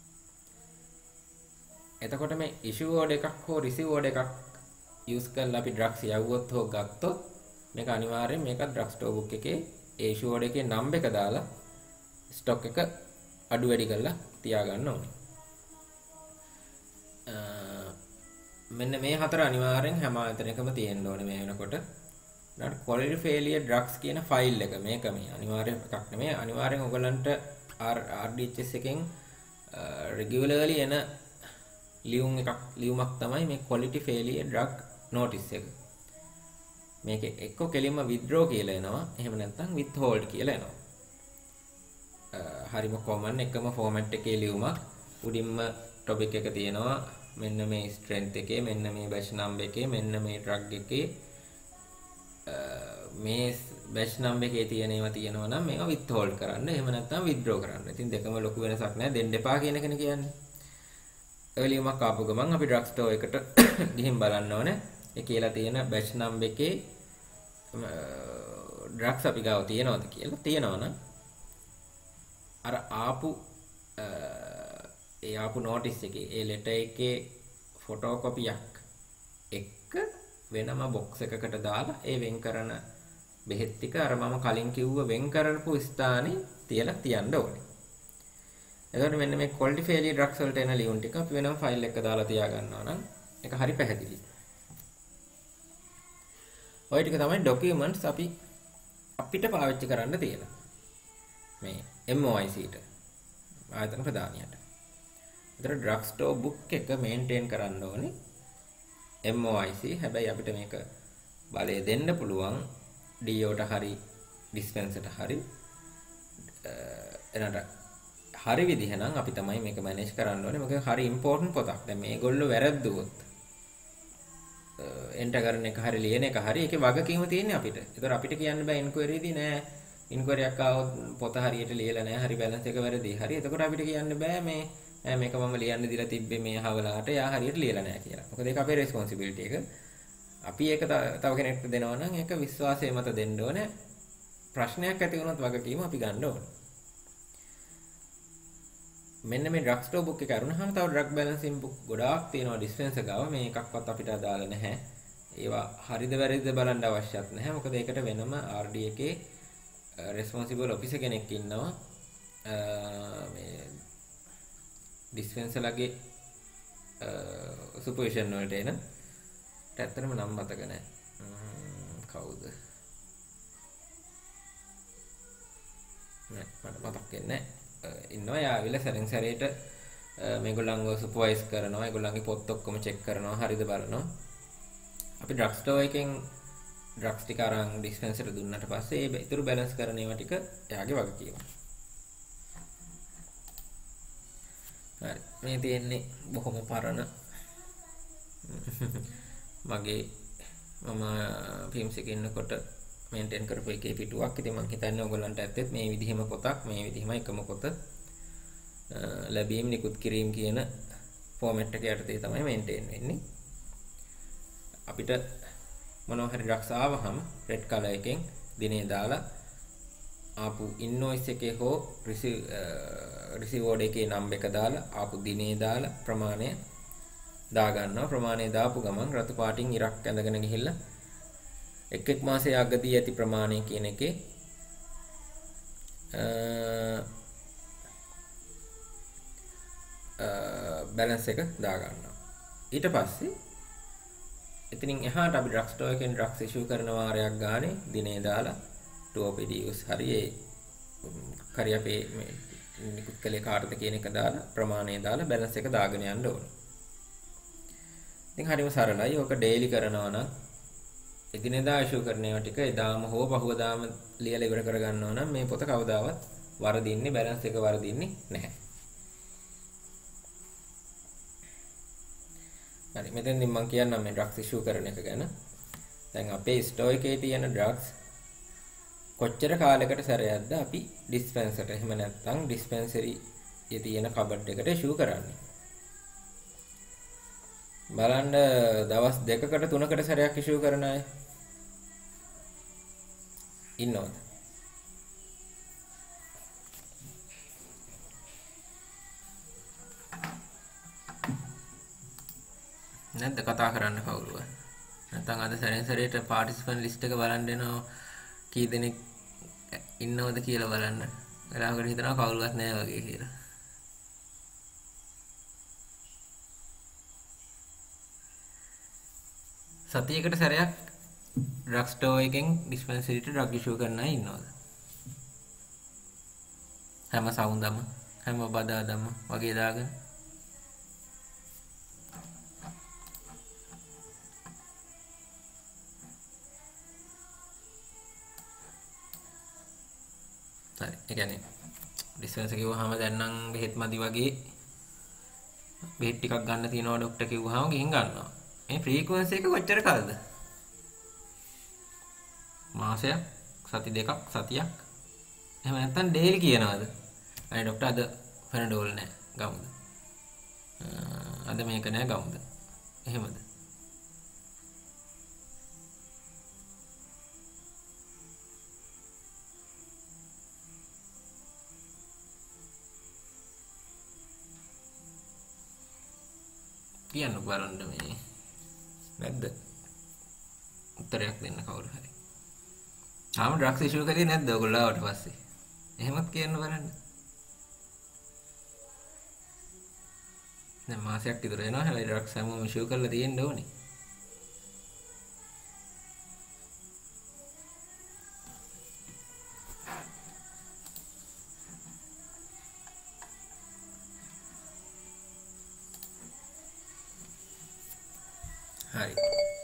එතකොට මේ ඉෂුව ඕඩර් එකක් හෝ රිසීව් ඕඩර් එකක් යූස් කරලා අපි ඩ්‍රග්ස් යවුවොත් හෝ ගත්තොත් මේක අනිවාර්යෙන් මේක ඩ්‍රග් ස්ටෝර් බුක් එකේ ඒ ඉෂුව ඕඩර් එකේ නම්බර් එක දාලා ස්ටොක් එක අඩු වැඩි කරලා තියාගන්න ඕනේ. මෙන්න මේ හතර අනිවාර්යෙන් හැම ආයතනයකම තියෙන්න ඕනේ මේ වෙනකොට. ඊට quality failure drugs කියන ෆයිල් එක මේක මේ අනිවාර්ය එකක් නෙමෙයි. අනිවාර්යෙන් ඔයගලන්ට RDHS එකෙන් regularly එන ලියුමක් තමයි මේ quality failure drug notice එක. මේක එක්ක කෙලින්ම withdraw කියලා එනවා. එහෙම නැත්නම් withhold කියලා එනවා. හරිම common එකම format එකේ ලියුමක් උඩින්ම topic එක තියෙනවා. මෙන්න මේ strength එකේ මෙන්න මේ batch number එකේ මෙන්න මේ drug එකේ මේ batch number එකේ තියෙන ඒවා තියෙනවා නම් මේවා withhold කරන්න. එහෙම නැත්නම් withdraw කරන්න. ඉතින් දෙකම ලොකු වෙනසක් නැහැ. දෙන්න එපා කියන එකනේ කියන්නේ. ඔය ලියුමක් ආපු ගමන් අපි drug store එකට ගිහින් බලන්න ඕනේ. ඒ කියලා තියෙන batch number එකේ drugs අපි ගාව තියෙනවද කියලා. තියෙනවනම් අර ආපු notice එකේ ඒ letter එකේ photocopyයක් එක්ක වෙනම box එකකට දාලා ඒ වෙන් කරන බෙහෙත් ටික අර මම කලින් කිව්ව වෙන් කරපු ස්ථානේ තියලා තියන්න ඕනේ. එතකොට මෙන්න මේ quality failure drugs වලට එන ලියුම් ටික අපි වෙනම ෆයිල් එකක දාලා තියා ගන්නවා නම් ඒක හරි පැහැදිලි. ඔය ටික තමයි documents අපිට පාවිච්චි කරන්න තියෙන. මේ MOIC ට ආයතන ප්‍රධානියට. ඒතර drug store book එක maintain කරන්න ඕනේ MOIC. හැබැයි අපිට මේක බලය දෙන්න පුළුවන් DO ට හරි dispenser ට හරි එනට හරි විදිහ නම් අපි තමයි මේක මැනේජ් කරන්න ඕනේ. මොකද හරි ඉම්පෝටන්ට් පොතක්. දැන් මේගොල්ලෝ වැරද්දුවොත් එන්ටර් කරන එක හරි ලියන එක හරි ඒකේ වගකීම තියෙන්නේ අපිට. ඒතර අපිට කියන්න බෑ ඉන්ක්වයරි දී නෑ ඉන්ක්වයරි එකක් ආවොත් පොත හරියට ලියලා නෑ හරි බැලන්ස් එක වැරදි. හරි. එතකොට අපිට කියන්න බෑ මේක මම ලියන්න දීලා තිබ්බේ මේ හවලාට යා හරියට ලියලා නෑ කියලා. මොකද ඒක අපේ රෙස්පොන්සිබිලිටි එක. අපි ඒක තව කෙනෙක්ට දෙනවා නම් ඒක විශ්වාසය මත දෙන්න ඕනේ. ප්‍රශ්නයක් ඇති වුණොත් වගකීම අපි ගන්න ඕනේ. මෙන්න මේ drug store book එක අරුණාම තව drug balancing book ගොඩාක් තියෙනවා dispenser ගාව. මේ එකක්වත් අපිට අදාළ නැහැ. ඒවා හරිද වැරදිද බලන්න අවශ්‍යත් නැහැ. මොකද ඒකට වෙනම RD එකේ responsible officer කෙනෙක් ඉන්නවා. මේ dispenser ලගේ supervision වලට එන. ඇත්තටම නම් මතක නැහැ. කවුද? මට මතක් වෙන්නේ නැහැ. ඉන්නවා යාවිල සැරින් සැරේට මේගොල්ලන්ව සුපර්වයිස් කරනවා. ඒගොල්ලන්ගේ පොත් ඔක්කොම චෙක් කරනවා. හරිද බලනවා. අපි ඩ්‍රග් ස්ටෝර් එකෙන් ඩ්‍රග්ස් ටික අරන් ඩිස්පෙන්සර් දුන්නාට පස්සේ ඒ ඉතුරු බැලන්ස් කරන ඒවා ටික එයාගේ වගකීම. හරි. මේ තියෙන්නේ බොහොම පරණ මගේ මම ෆිල්ම්ස් එකේ ඉන්නකොට මේන්ටේන් කරපු එකේ පිටුවක්. ඉතින් මම හිතන්නේ ඔයගොල්ලන්ට ඇත්තෙත් මේ විදිහම පොතක් මේ විදිහම එකම පොත ලැබීම් නිකුත් කිරීම කියන ෆෝමැට් එක යටතේ තමයි මේන්ටේන් වෙන්නේ. අපිට මොනවා හරි ඩ්‍රග්ස් ආවහම රෙඩ් කලර් එකෙන් දිනේ දාලා ආපු ඉන්වොයිස් එකේ හෝ රිසීව් ඕඩර් එකේ නම්බර් එක දාලා ආපු දිනේ දාලා ප්‍රමාණය දා ගන්නවා. ප්‍රමාණය දාපු ගමන් රතු පාටින් ඉරක් ඇඳගෙන ගිහිල්ලා එක් මාසයේ අගදී ඇති ප්‍රමාණය කියන එකේ බැලන්ස් එක දා ගන්නවා. ඊට පස්සේ එතනින් එහාට අපි ඩ්‍රග් ස්ටෝර් එකෙන් ඩ්‍රග්ස් ඉෂුව කරන වාරයක් ගානේ දිනේ දාලා TOPD use හරියේ කරි අපේ නිකුත් කළේ කාටද කියන එක දාලා ප්‍රමාණය දාලා බැලන්ස් එක දාගෙන යන්න ඕනේ. ඉතින් හරිම සරලයි. ඔක ඩේලි කරනවා නම් එදිනෙදා ඉෂුව කරන ඒවා ටික එදාම හෝ පහුවදාම ලියලා ඉවර කර ගන්නවා නම් මේ පොත කවදාවත් වරදින්නේ බැලන්ස් එක වරදින්නේ නැහැ. හරි. මෙතෙන්දී මම කියන්නම් මේ ඩ්‍රග්ස් ඉෂුව කරන එක ගැන. දැන් අපේ ස්ටෝර් එකේ තියෙන ඩ්‍රග්ස් කොච්චර කාලයකට සැරයක්ද අපි ඩිස්පෙන්සර් එහෙම නැත්නම් ඩිස්පෙන්සරි තියෙන කබඩ් එකට ඉෂුව කරන්නේ. බලන්න දවස් 2කට 3කට සැරයක් ඉෂුව කරන අය ඉන්නවද? නැද්ද කතා කරන්න කවුරුවත්? නැත්නම් අද සැරෙන් සැරේට පාටිසිපන්ට් ලිස්ට් එක බලන්න එනවා කී දෙනෙක් ඉන්නවද කියලා බලන්න. වෙලාවකට හිතනවා කවුරුවත් නැහැ වගේ කියලා. සතියකට සැරයක් ඩ්‍රග් ස්ටෝර් එකෙන් ඩිස්පෙන්සරියට ඩ්‍රග් ඉෂුව කරන අය ඉන්නවද? හැම සවුන්දම හැම බදාදම වගේ දාගෙන හරි. ඒ කියන්නේ ඩිස්පෙන්සර් කිව්වහම දැන් නම් බෙහෙත් මදි වගේ බෙහෙත් ටිකක් ගන්න තියෙනවා ડોක්ටර් කිව්වහම ගිහින් ගන්නවා. මේ ෆ්‍රීකවන්සි එක කොච්චර කල්ද? මාසයක්, සති දෙකක්, සතියක්. එහෙම නැත්නම් ඩේලි කියනවාද? අනේ ડોක්ටර් අද ෆෙනඩෝල් නැහැ ගමුද? අද මේක නැහැ ගමුද? එහෙමද? කියන්න බලන්න මේ නැද්ද? උත්තරයක් දෙන්න කවුරු හරි. ආම ඩ්‍රග්ස් ඉෂුව කරේ නැද්ද ඔයගොල්ලෝ ආවට පස්සේ? එහෙමත් කියන්න බලන්න. දැන් මාසයක් විතර වෙනවා. හැබැයි ඩ්‍රග්ස් හැමෝම ඉෂුව කරලා තියෙන්න ඕනේ. හරි.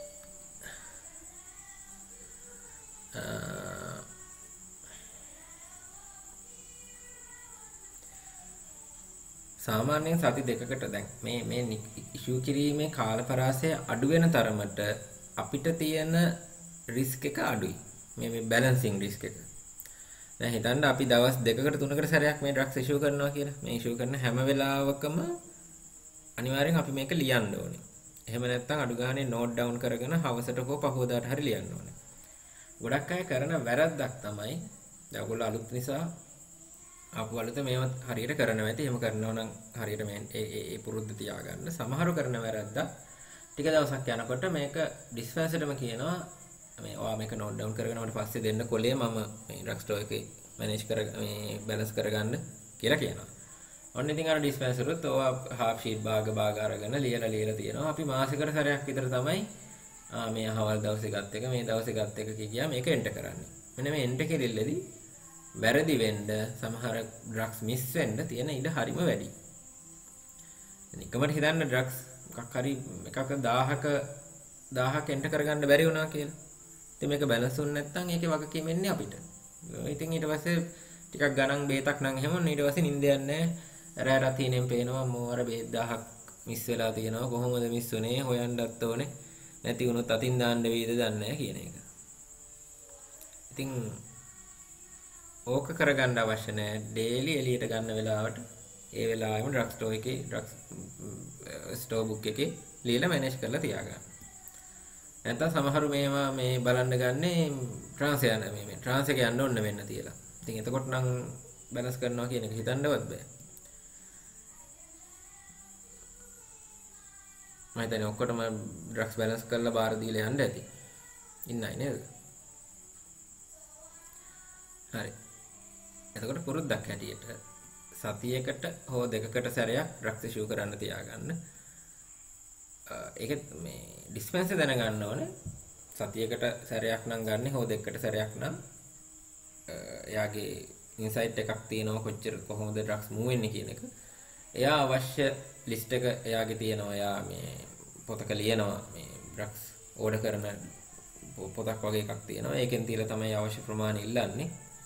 සාමාන්‍යයෙන් සති දෙකකට දැන් මේ ඉෂුව කිරීමේ කාලපරාසය අඩු වෙන තරමට අපිට තියෙන රිස්ක් එක අඩුයි. මේ බැලන්සින් රිස්ක් එක. දැන් හිතන්න අපි දවස් 2කට 3කට සැරයක් මේ ඩ්‍රග්ස් ඉෂුව කරනවා කියලා. මේ ඉෂුව කරන හැම වෙලාවකම අනිවාර්යෙන් අපි මේක ලියන්න ඕනේ. එහෙම නැත්නම් අඩු ගානේ නෝට් ඩවුන් කරගෙන හවසට හෝ පහවදාට හරි ලියන්න ඕනේ. ගොඩක් අය කරන වැරද්දක් තමයි දැන් ඔයගොල්ලෝ අලුත් නිසා ආපු අලුත මේවත් හරියට කරනවා ඇති. එහෙම කරනවා නම් හරියට මේ ඒ පුරුද්ද තියාගන්න. සමහරව කරන වැරද්ද ටික දවසක් යනකොට මේක ඩිස්පෙන්සර්ටම කියනවා මේ ඔයා මේක නෝට් ඩවුන් කරගෙන මට පස්සේ දෙන්න කොලේ මම මේ ඩ්‍රග් ස්ටෝර් එකේ මැනේජ් කර මේ බැලන්ස් කරගන්න කියලා කියනවා. ඔන්න ඉතින් අර ඩිස්පෙන්සරුත් ඔයා හාෆ් ෂීට් භාග තියෙනවා. අපි මාසෙකට සැරයක් විතර තමයි මේ අහවල් දවසේ ගත් එක මේ දවසේ ගත් එක කියා මේක එන්ටර් කරන්නේ. මෙන්න මේ එන්ටර් කෙරෙල්ලදී වැරදි වෙන්න සමහර ඩ්‍රග්ස් මිස් වෙන්න තියෙන ඉඩ හරිම වැඩි. නිකමට හිතන්න ඩ්‍රග්ස් මොකක් හරි එකක 1000ක එන්ටර් කරගන්න බැරි වුණා කියලා. ඉතින් මේක බැලන්ස් වුනේ නැත්නම් ඒකේ වගකීම එන්නේ අපිට. ඉතින් ඊට පස්සේ ටිකක් ගණන් බේතක් නම් එහෙම ඊට පස්සේ නිින්ද යන්නේ රෑ රතිනෙන් පේනවා මෝර බේත් 1000ක් මිස් වෙලා තියෙනවා. කොහොමද මිස් වුනේ හොයන්නත් ඕනේ. නැති වුණොත් අතින් දාන්න වෙයිද දන්නේ නැහැ කියන එක. ඉතින් ඕක කරගන්න අවශ්‍ය නැහැ. ඩේලි එළියට ගන්න වෙලාවට ඒ වෙලාවෙම ඩ්‍රග් ස්ටෝර් එකේ ඩ්‍රග් ස්ටෝර් බුක් එකේ ලියලා මැනේජ් කරලා තියාගන්න. නැත්නම් සමහරු මේවා මේ බලන්න ගන්නේ ට්‍රාන්ස් යන මේ ට්‍රාන්ස් එක යන්න ඕන වෙන්න තියලා. ඉතින් එතකොට නම් බැලන්ස් කරනවා කියන එක හිතන්නවත් බෑ. මම හිතන්නේ ඔක්කොටම ඩ්‍රග්ස් බැලන්ස් කරලා බාර දීලා යන්න ඇති. ඉන්නයි නේද? හරි. එතකොට පුරුද්දක් හැටියට සතියකට හෝ දෙකකට සැරයක් ඩ්‍රග්ස් ඉෂුව කරන්න තියාගන්න. ඒක මේ ඩිස්පෙන්සර් දැනගන්න ඕනේ. සතියකට සැරයක් නම් ගන්න හෝ දෙකකට සැරයක් නම් එයාගේ ඉන්සයිට් එකක් තියෙනවා කොහොමද ඩ්‍රග්ස් මූව් වෙන්නේ කියන එක. එයා අවශ්‍ය ලිස්ට් එක එයාගේ තියෙනවා. එයා මේ පොතක ලියනවා මේ ඩ්‍රග්ස් ඕඩර් කරන පොතක් වගේ එකක් තියෙනවා. ඒකෙන් තියලා තමයි අවශ්‍ය ප්‍රමාණය ඉල්ලන්නේ.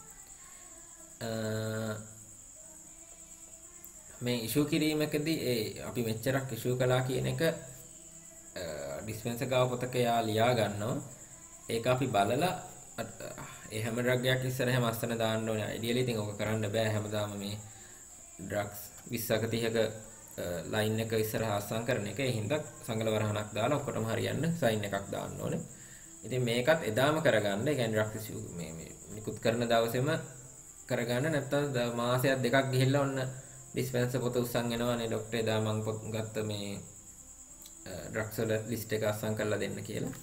මේ ඉෂුව කිරීමකදී අපි මෙච්චරක් ඉෂුව කළා කියන එක ඩිස්පෙන්සර් ගාව පොතක යා ලියා ගන්නවා. ඒක අපි බලලා ඒ හැම ඩ්‍රග් එකක් ඉස්සර හැම අස්සන දාන්න ඕනේ. අයිඩියලි ඉතින් ඕක කරන්න බෑ හැමදාම මේ ඩ්‍රග්ස් 20ක 30ක ලයින් එක ඉස්සරහා අස්සම් කරන එක. ඒ හින්දා සංගල වරහණක් දාලා ඔක්කොටම හරියන්න සයින් එකක් දාන්න ඕනේ. ඉතින් මේකත් එදාම කරගන්න. ඒ කියන්නේ ඩ්‍රග්ස් මේ නිකුත් කරන දවසේම කරගන්න. නැත්නම් මාසයක් දෙකක් ගිහිල්ලා ඔන්න ඩිස්පෙන්සර් පොත උස්සන් එනවානේ ડોක්ටර් එදා මං පොත් ගත්ත මේ ඩ්‍රග්ස් වල ලිස්ට් එක අස්සම් කරලා දෙන්න කියලා.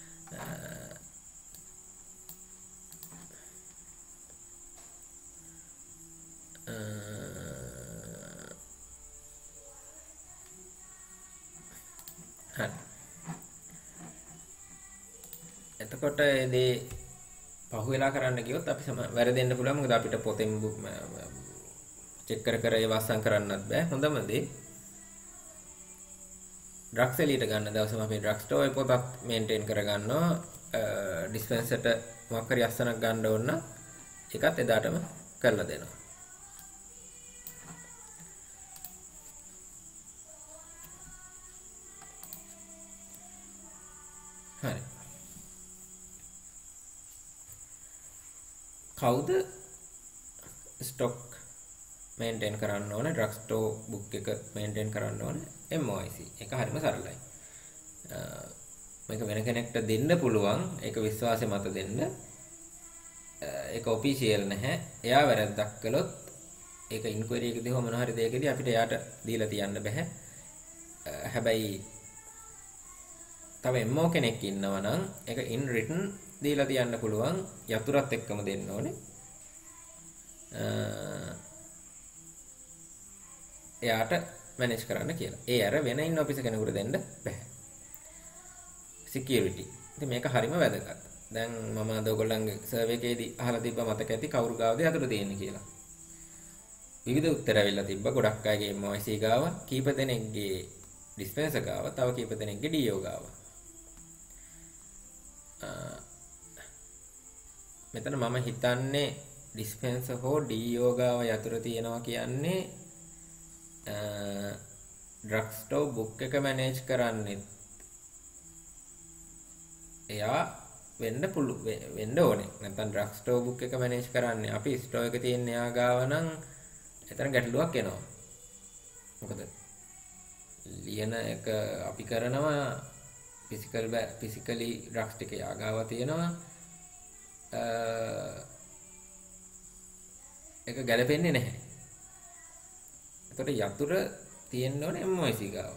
හරි. එතකොට ඒ පහුවෙලා කරන්න ගියොත් අපි වැරදෙන්න පුළුවන්. මොකද අපිට පොතෙන් චෙක් කර ඒව අස්සම් කරන්නත් බෑ. හොඳම දේ ඩ්‍රග්ස් එලියට ගන්න දවසම අපි ඩ්‍රග් ස්ටෝර් එක පොතක් මේන්ටේන් කරගන්නවා. ඩිස්පෙන්සර්ට මොකක් හරි අස්සනක් ගන්න ඕන නම් ඒකත් එදාටම කරලා දෙනවා. හරි. කවුද ස්ටොක් මේන්ටේන් කරන්න ඕනේ? ඩ්‍රග් ස්ටෝර් බුක් එක මේන්ටේන් කරන්න ඕනේ MOIC. ඒක හරිම සරලයි. මේක වෙන කෙනෙක්ට දෙන්න පුළුවන්. ඒක විශ්වාසය මත දෙන්න. ඒක ඔෆිෂියල් නැහැ. එයා වැරද්දක් කළොත් ඒක ඉන්ක්වයරි එකදී හෝ මොන හරි දෙයකදී අපිට එයාට දීලා තියන්න බෑ. හැබැයි තව MO කෙනෙක් ඉන්නවා නම් ඒක in written දීලා තියන්න පුළුවන්. යතුරත් එක්කම දෙන්න ඕනේ. එයාට මැනේජ් කරන්න කියලා. ඒ අර වෙන ඉන්න ඔෆිස් කෙනෙකුට දෙන්න බෑ. security. ඉතින් මේක හරිම වැදගත්. දැන් මම අද ඔයගොල්ලන්ගේ සර්වේ එකේදී අහලා තිබ්බ මතක ඇති කවුරු ගාවද යතුරු තියෙන්නේ කියලා. විවිධ උත්තර ඇවිල්ලා තිබ්බ. ගොඩක් අයගේ MOIC ගාව, කීප දෙනෙක්ගේ ඩිස්පෙන්සර් ගාව, තව කීප දෙනෙක්ගේ DO ගාව. මෙතන මම හිතන්නේ ඩිස්පෙන්සර් හෝ DO ගාව යතුරු තියෙනවා කියන්නේ ඩ්‍රග් ස්ටෝර් බුක් එක මැනේජ් කරන්නේ එයා වෙන්න ඕනේ. නැත්නම් ඩ්‍රග් ස්ටෝර් බුක් එක මැනේජ් කරන්නේ අපි ස්ටෝර් එක තියෙන එයා ගාව නම් එතන ගැටලුවක් එනවා. මොකද ලියන එක අපි කරනවා ෆිසිකලි ඩ්‍රග්ස් ටික එයා ගාව තියෙනවා. ඒක ගැලපෙන්නේ නැහැ. එතකොට යතුර තියෙන්න ඕනේ MOIC ගාව.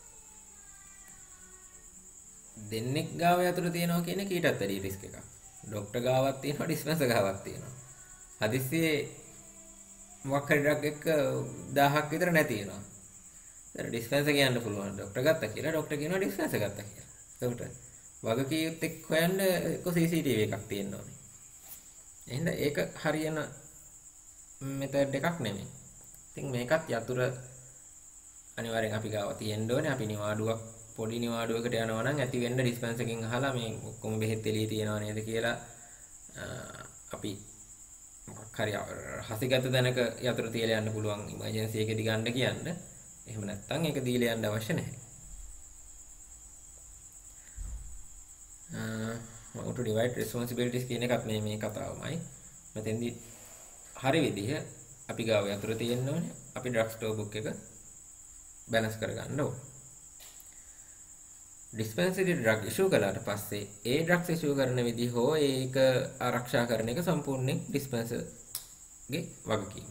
දෙන්නෙක් ගාව යතුර තියෙනවා කියන එක ඊටත් වැඩි රිස්ක් එකක්. ડોක්ටර් ගාවක් තියෙනවා, ඩිස්පෙන්සර් ගාවක් තියෙනවා. හදිස්සියේ මොකක් හරි ඩ්‍රග් එක 1000ක් විතර නැති වෙනවා. දැන් ඩිස්පෙන්සර් කියන්න පුළුවන් ડોක්ටර් ගත්තා කියලා. ડોක්ටර් කියනවා ඩිස්පෙන්සර් ගත්තා කියලා. එතකොට වගකීම් එක්ක හොයන්න එක CCTV එකක් තියෙන්න ඕනේ. එහෙනම් ඒක හරියන මෙතඩ් එකක් නෙමෙයි. ඉතින් මේකත් යතුර අනිවාර්යෙන් අපි ගාව තියෙන්න ඕනේ. අපි නිවාඩුවක් පොඩි නිවාඩුවකට යනවා නම් ඇති වෙන්න ඩිස්පෙන්සර් එකකින් අහලා මේ ඔක්කොම බෙහෙත් එළිය තියනවා නේද කියලා අපි මොකක් හරි හසිගත දැනක යතුරු තියලා යන්න පුළුවන් ඉමර්ජන්සි එකේදී ගන්න කියන්න. එහෙම නැත්නම් ඒක දීලා යන්න අවශ්‍ය නැහැ. how to divide responsibilities කියන එකත් මේ කතාවමයි. මෙතෙන්දී හරි විදිහ අපි ගාව යතුරු තියෙන්න ඕනේ. අපි ඩ්‍රග් ස්ටෝර් බුක් එක බැලන්ස් කරගන්න ඕනේ. ඩිස්පෙන්සරි ඩ්‍රග් ඉෂුව කළාට පස්සේ ඒ ඩ්‍රග්ස් ඉෂුව කරන විදිහ හෝ ඒක ආරක්ෂා කරන එක සම්පූර්ණයෙන් ඩිස්පෙන්සර්ගේ වගකීම.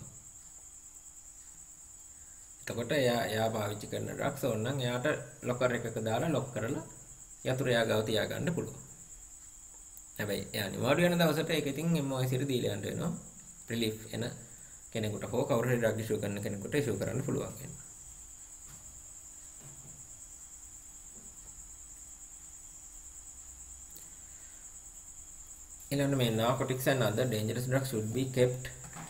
එතකොට එයා පාවිච්චි කරන ඩ්‍රග්ස් ඕනනම් එයාට ලොකර් එකක දාලා ලොක් කරලා යතුරු එයා ගාව තියාගන්න පුළුවන්. හැබැයි එයා නිවාඩු වෙන දවසට ඒක ඉතින් MOIC ට දීලා යන්න වෙනවා. රිලීෆ් එන කෙනෙකුට හෝ කවුරු හරි ඩ්‍රග් ඉෂුව කරන කෙනෙකුට ඉෂුව කරන්න පුළුවන් වෙනවා. ඊළඟට මේ narcotics and other dangerous drugs should be kept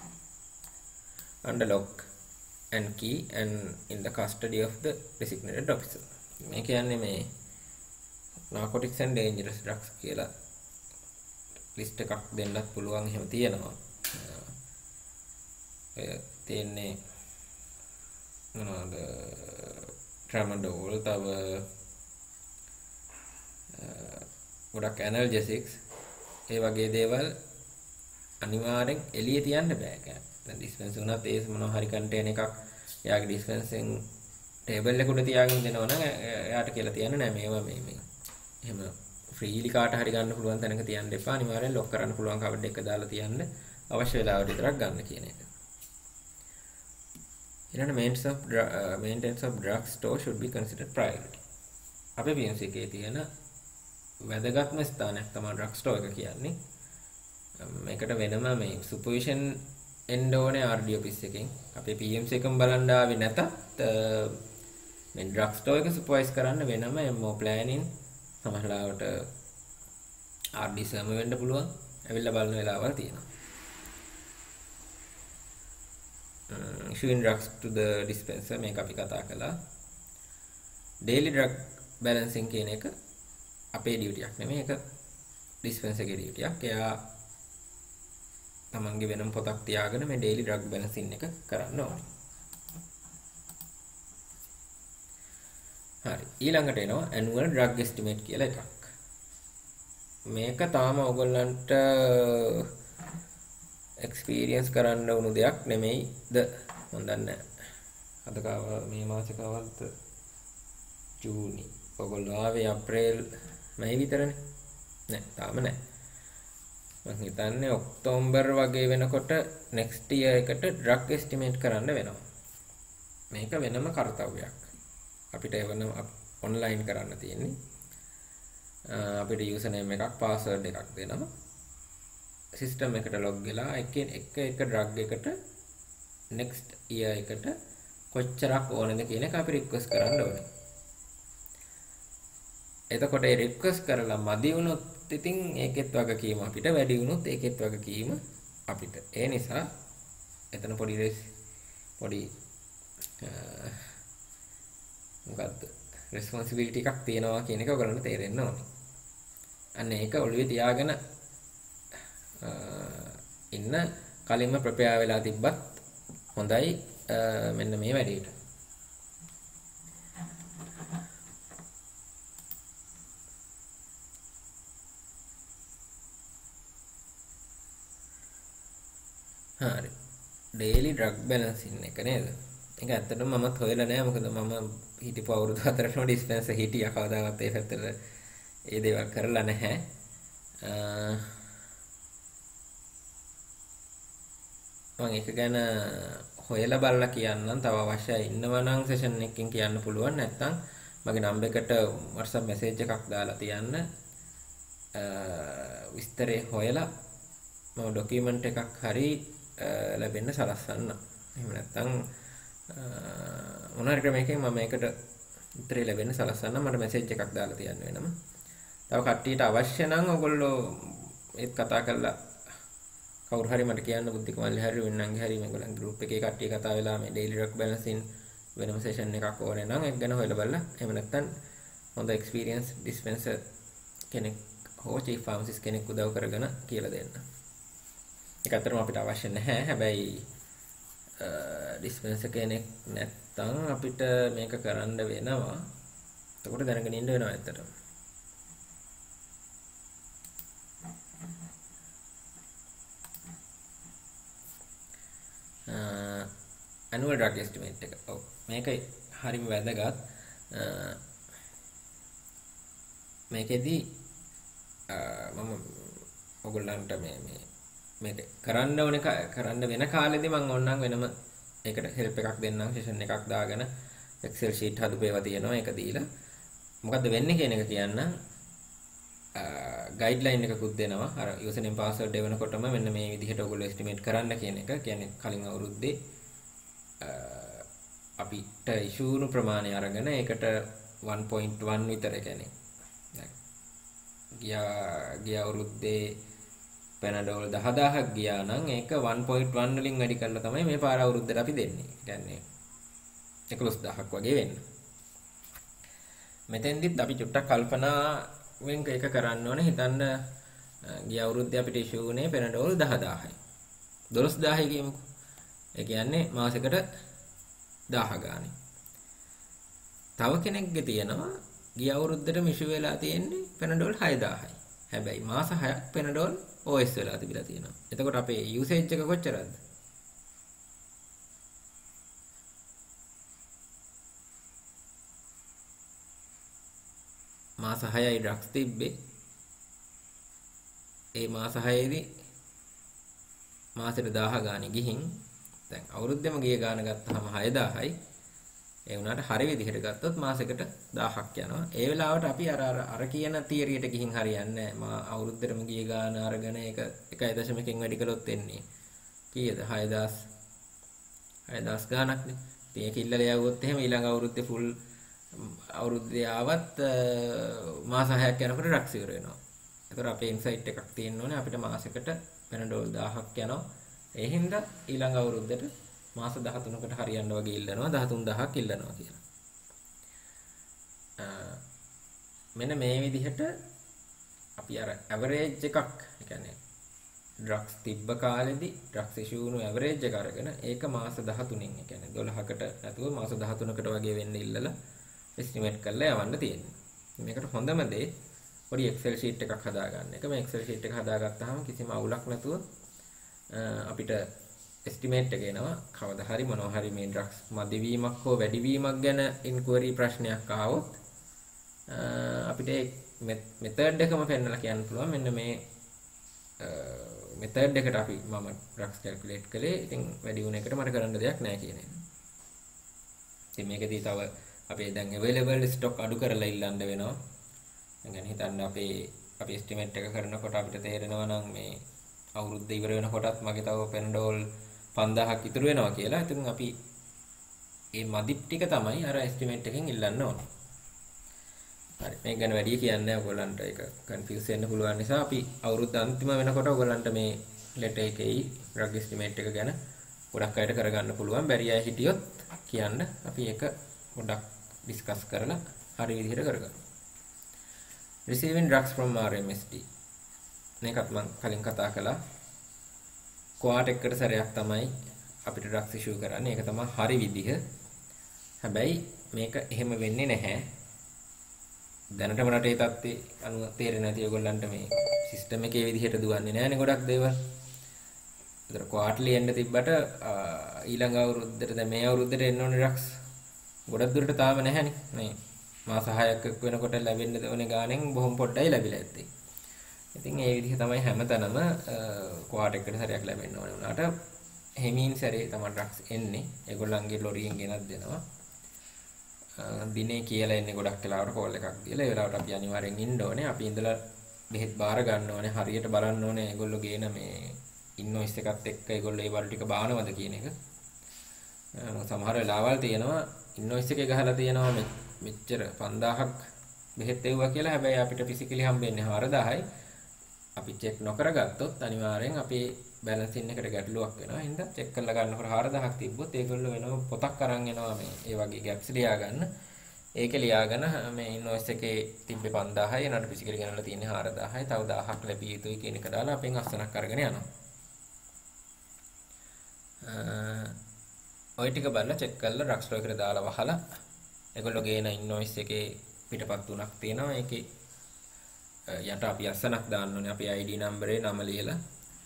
under lock and key and in the custody of the designated officer. මේ කියන්නේ මේ narcotics and dangerous drugs කියලා ලිස්ට් එකක් දෙන්නත් පුළුවන්. එහෙම තියෙනවා. තියෙන්නේ මොනවාද? tramadol, තව ගොඩක් analgesics, ඒ වගේ දේවල් අනිවාර්යෙන් එළිය තියන්න බෑ. දැන් ඩිස්පෙන්ස් උනත් ඒ මොනවා හරි කන්ටේනර් එකක් එයාගේ ඩිස්පෙන්සින් ටේබල් එක උඩ තියාගෙන දෙනවා නම් එයාට කියලා තියන්න නෑ මේවා මේ එහෙම ෆ්‍රීලි කාට හරි ගන්න පුළුවන් තැනක තියන්න එපා. අනිවාර්යෙන් ලොක් කරන්න පුළුවන් කවඩ් එක දාලා තියන්න. අවශ්‍ය වෙලාවට විතරක් ගන්න කියන එක. ඊළඟ maintenance of drug store should be considered priority. අපේ PMC එකේ තියෙන වැදගත්ම ස්ථානයක් තමයි drug store එක කියන්නේ. මේකට වෙනම මේ සුපර්විෂන් එන්න ඕනේ RD office එකෙන්. අපේ PMC එකම බලන්න ආවේ නැතත් මේ drug store එක සුපර්වයිස් කරන්න වෙනම MO planning සමහරවිට RD සම වෙන්න පුළුවන්. ඇවිල්ලා බලන වෙලාවල් තියෙනවා. Issuing drugs to the dispenser මේක අපි කතා කළා. daily drug balancing කියන එක අපේ ඩියුටි එකක් නෙමෙයි. ඒක dispenser එකේ ඩියුටි එකක්. එයා තමන්ගේ වෙනම පොතක් තියාගෙන මේ daily drug balancing එක කරන්න ඕනේ. හරි. ඊළඟට එනවා annual drug estimate කියලා එකක්. මේක තාම ඔයගොල්ලන්ට එක්ස්පීරියන්ස් කරන්න වුණු දෙයක් නෙමෙයිද මම දන්නේ නැහැ. අද මේ මාසේ කවල්ද ජූනි. ඔයගොල්ලෝ ආවේ අප්‍රේල් මැයි විතරනේ. නෑ තාම නෑ. මම හිතන්නේ ඔක්තෝබර් වගේ වෙනකොට next year එකට drug estimate කරන්න වෙනවා. මේක වෙනම කාර්යයක්. අපිට එවන ඔන්ලයින් කරන්න තියෙන්නේ. අපිට username එකක් password එකක් දෙනවා. සිස්ටම් එකට ලොග් වෙලා එක drug එකට next year එකට කොච්චරක් ඕනද කියන එක අපි රික්වෙස්ට් කරන්න ඕනේ. එතකොට ඒ රික්වෙස්ට් කරලා මදි වුණොත් ඉතින් ඒකෙත් වගකීම අපිට, වැඩි වුණොත් ඒකෙත් වගකීම අපිට. ඒ නිසා එතන පොඩි මොකද්ද රෙස්පොන්සිබිලිටි එකක් තියෙනවා කියන එක ඔයගලන්ට තේරෙන්න ඕනේ. අන්න ඒක ඔළුවේ තියාගෙන ඉන්න කලින්ම ප්‍රපෙයාර් වෙලා තිබ්බත් හොඳයි මෙන්න මේ වැඩේට. හරි. daily drug balancing එක නේද? ඒක ඇත්තටම මමත් හොයලා නෑ. මොකද මම හිටපු අවුරුදු 4ටම ඩිස්පෙන්සර් හිටියා. කවදාවත් ඒ පැත්තට ඒ දේවල් කරලා නැහැ. මම ඒක ගැන හොයලා බලලා කියන්නම්. තව අවශ්‍යයි ඉන්නවා නම් සෙෂන් එකකින් කියන්න පුළුවන්. නැත්නම් මගේ නම්බර් එකට WhatsApp message එකක් දාලා තියන්න. විස්තරේ හොයලා මම ડોකියුමන්ට් එකක් හරි ලැබෙන්න සලස්වන්න. එහෙම නැත්නම් මොනාරි ක්‍රමයකින් මම මේකට උත්තරේ ලැබෙන්න සලස්වන්න. මට මැසේජ් එකක් දාලා තියන්න වෙනම. තව කට්ටියට අවශ්‍ය නම් ඔයගොල්ලෝ ඒත් කතා කරලා කවුරු හරි මට කියන්න බුද්ධික මල්ලි හරි වෙන්නන්ගේ හරි මේගොල්ලන්ගේ group එකේ කට්ටිය කතා වෙලා මේ daily drug balancing වෙනම session එකක් ඕනේ නම් ඒක ගැන හොයලා බලලා එහෙම නැත්නම් හොඳ experience dispenser කෙනෙක් හෝ chief pharmacist කෙනෙක් උදව් කරගෙන කියලා දෙන්න. ඒක අතරම අපිට අවශ්‍ය නැහැ. හැබැයි dispenser කෙනෙක් නැත්නම් අපිට මේක කරන්න වෙනවා. එතකොට දැනගෙන ඉන්න වෙනවා ඇත්තටම. annual drug estimate එක. ඔව්. මේක හරිම වැදගත්. මේකෙදි මම ඔයගොල්ලන්ට මේක කරන්න ඕනේ කරන්න වෙන කාලෙදී මම ඕනනම් වෙනම ඒකට හෙල්ප් එකක් දෙන්නම්. සෙෂන් එකක් දාගෙන Excel sheet හදුපේවා තියෙනවා. ඒක දීලා මොකද්ද වෙන්නේ කියන එක කියන්නම්. ගයිඩ්ලයින් එකකුත් දෙනවා. අර username password දෙවනකොටම මෙන්න මේ විදිහට ඔයගොල්ලෝ estimate කරන්න කියන එක. කියන්නේ කලින් අවුරුද්දේ අපිට ඉෂුණු ප්‍රමාණය අරගෙන ඒකට 1.1 විතර කියන්නේ. ගිය අවුරුද්දේ පැනඩෝල් 10000ක් ගියා නම් ඒක 1.1 වලින් වැඩි කරලා තමයි මේ පාර අවුරුද්දට අපි දෙන්නේ. කියන්නේ 11000ක් වගේ වෙන්න. මෙතෙන්දිත් අපි චුට්ටක් කල්පනා වෙන් එක කරන්න ඕනේ. හිතන්න ගිය අවුරුද්දේ අපිට ඉෂු වුණේ පැනඩෝල් 10000යි. 12000යි කියමුකෝ. ඒ කියන්නේ මාසෙකට 1000 ගානේ. තව කෙනෙක්ගේ තියෙනවා ගිය අවුරුද්දට ඉෂු වෙලා තියෙන්නේ පැනඩෝල් 6000යි. හැබැයි මාස 6ක් පැනඩෝල් OS වෙලා තිබිලා තියෙනවා. එතකොට අපේ යූසේජ් එක කොච්චරද? මාස 6යි ඩ්‍රග්ස් තිබ්බේ. ඒ මාස 6ේදී මාසෙට 1000 ගානේ ගිහින් දැන් අවුරුද්දෙම ගිය ගාන ගත්තාම 6000යි. ඒ වුණාට හරි විදිහට ගත්තොත් මාසෙකට 1000ක් යනවා. ඒ වෙලාවට අපි අර කියන තියරියට ගිහින් හරියන්නේ නැහැ. මා අවුරුද්දටම ගිය ගාන අරගෙන ඒක 1.1කින් වැඩි කළොත් එන්නේ කීයද? 6000 ගානක්නේ. ඉතින් ඒක ඉල්ලලා යවුවොත් එහෙම ඊළඟ අවුරුද්දේ ෆුල් අවුරුද්දේ ආවත් මාස 6ක් යනකොට ඩ්‍රග්ස් ඉවර වෙනවා. ඒතර අපේ ඉන්සයිට් එකක් තියෙන්න ඕනේ අපිට මාසෙකට පැනඩෝල් 1000ක් යනවා. ඒ හින්දා ඊළඟ අවුරුද්දට මාස 13කට හරියන්න වගේ ඉල්ලනවා 13000ක් ඉල්ලනවා කියලා. මෙන්න මේ විදිහට අපි අර ඇවරේජ් එකක්, ඒ කියන්නේ ඩ්‍රග්ස් තිබ්බ කාලෙදී ඩ්‍රග්ස් ඉෂු වුණු ඇවරේජ් එක අරගෙන ඒක මාස 13න්, ඒ කියන්නේ 12කට නැතුව මාස 13කට වගේ වෙන්න ඉල්ලලා එස්ටිමේට් කරලා යවන්න තියෙනවා. මේකට හොඳම දේ පොඩි Excel sheet එකක් හදාගන්න එක. මේ Excel sheet එක හදාගත්තාම කිසිම අවුලක් නැතුව අපිට එස්ටිමේට් එක එනවා. කවදා හරි මොනවා හරි මේ ඩ්‍රග්ස් මදිවීමක් හෝ වැඩිවීමක් ගැන ඉන්ක්වයරි ප්‍රශ්නයක් ආවොත් අපිට මෙතඩ් එකම පෙන්නලා කියන්න පුළුවන්. මෙන්න මේ මෙතඩ් එකට අපි මම ඩ්‍රග්ස් කැල්කියුලේට් කළේ. ඉතින් වැඩි වුණ එකට මට කරන්න දෙයක් නැහැ කියන එක. ඉතින් මේකදී තව අපේ දැන් available stock අඩු කරලා ඉල්ලන්න වෙනවා. يعني හිතන්න අපි එස්ටිමේට් එක කරනකොට අපිට තේරෙනවා නම් මේ අවුරුද්ද ඉවර වෙනකොටත් මගේ තව පෙන්ඩෝල් 5000ක් ඉතුරු වෙනවා කියලා. ඉතින් අපි මේ මදිප් ටික තමයි අර එස්ටිමේට් එකෙන් ඉල්ලන්න ඕනේ. හරි, මේක ගැන වැඩි කියන්නේ ඔයගොල්ලන්ට ඒක කන්ෆියුස් වෙන්න පුළුවන් නිසා අපි අවුරුද්ද අන්තිම වෙනකොට ඔයගොල්ලන්ට මේ ලෙටර් එකේ ඩ්‍රග් එස්ටිමේට් එක ගැන ගොඩක් අයට කරගන්න පුළුවන්. බැරි අය හිටියොත් කියන්න අපි ඒක ගොඩක් ඩිස්කස් කරලා හරි විදිහට කරගමු. Receiving drugs from RMSD. මේකත් මම කලින් කතා කළා. ක්වාට් එකකට සැරයක් තමයි අපිට ඩ්‍රග්ස් ඉෂුව කරන්නේ. ඒක තමයි හරි විදිහ. හැබැයි මේක එහෙම වෙන්නේ නැහැ. දැනටම රටේ තත්ත්වේ අනුව තේරෙන්නේ නැති ඔයගොල්ලන්ට මේ සිස්ටම් එකේ විදිහට දුවන්නේ නැහැනේ ගොඩක් දේවල්. ඒතර ක්වාට්ලි එන්න තිබ්බට ඊළඟ අවුරුද්දට දැන් මේ අවුරුද්දට එන්න ඕනේ ඩ්‍රග්ස්. ගොඩක් දුරට තාම නැහැනේ. මේ මාස 6ක් වෙනකොට ලැබෙන්න ඕනේ ගානෙන් බොහොම පොඩ්ඩයි ලැබිලා ඇත්තේ. ඉතින් ඒ විදිහ තමයි හැමතැනම ක්වාට් එකකට සැරයක් ලැබෙන්න ඕනේ වුණාට හිමින් සැරේ තමයි ඩ්‍රග්ස් එන්නේ. ඒගොල්ලන්ගේ ලොරියෙන් ගෙනත් දෙනවා. දිනේ කියලා එන්නේ ගොඩක් වෙලාවට කෝල් එකක් දීලා. ඒ වෙලාවට අපි අනිවාර්යෙන් ඉන්න ඕනේ. අපි ඉඳලා බෙහෙත් බාර ගන්න ඕනේ. හරියට බලන්න ඕනේ ඒගොල්ලෝ ගේන මේ ඉන්වොයිස් එකත් එක්ක ඒගොල්ලෝ ඒ වල ටික බානවද කියන එක. සමහර වෙලාවල් තියෙනවා ඉන්වොයිස් එකේ ගහලා තියෙනවා මෙච්චර 5000ක් බෙහෙත් එව්වා කියලා. හැබැයි අපිට ෆිසිකලි හම්බෙන්නේ 4000යි. අපි චෙක් නොකර ගත්තොත් අනිවාර්යෙන් අපේ බැලන්සින් එකට ගැටලුවක් වෙනවා. හින්දා චෙක් කරලා ගන්නකොට 4000ක් තිබ්බොත් ඒගොල්ලෝ වෙනම පොතක් අරන් එනවා මේ ඒ වගේ ගැප්ස් ලියා ගන්න. ඒක ලියාගෙන මේ ඉන්වොයිස් එකේ තිබ්බේ 5000යි නට ෆිසිකලි ගණනලා තියෙන්නේ 4000යි. තව 1000ක් ලැබිය යුතුයි කියන එක දාලා අපෙන් අස්සනක් අරගෙන යනවා. ඔය ටික බලලා චෙක් කරලා ඩ්‍රග් ස්ටෝර් එකට දාලා වහලා ඒගොල්ලෝ ගේන ඉන්වොයිස් එකේ පිටපත් තුනක් තියෙනවා. ඒකේ යට අපි අස්සනක් දාන්න ඕනේ. අපේ ID නම්බරේ නම ලියලා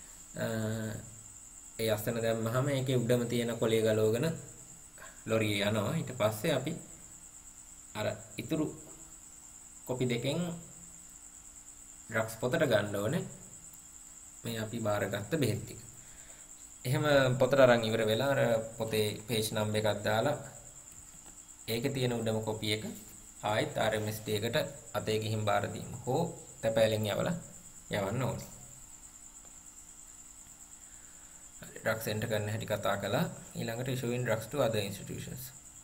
ඒ අස්සන දැම්මහම ඒකේ උඩම තියෙන කොලේ ගලවගෙන ලොරිය යනවා. ඊට පස්සේ අපි අර ඉතුරු කොපි දෙකෙන් ඩ්‍රග්ස් පොතට ගන්න ඕනේ. මේ අපි බාරගත්ත බෙහෙත් ටික. එහෙම පොතට අරන් ඉවර වෙලා අර පොතේ පේජ් නම්බර් එකක් දාලා ඒකේ තියෙන උඩම කොපි එක ආයෙත් RMSD එකට අතේ ගිහින් බාර දීම හෝ තැපෑලෙන් යවලා යවන්න ඕනේ. ඩ්‍රග්ස් එන්ටර් කරන්න හැටි කතා කළා. ඊළඟට issuing drugs to other institutions.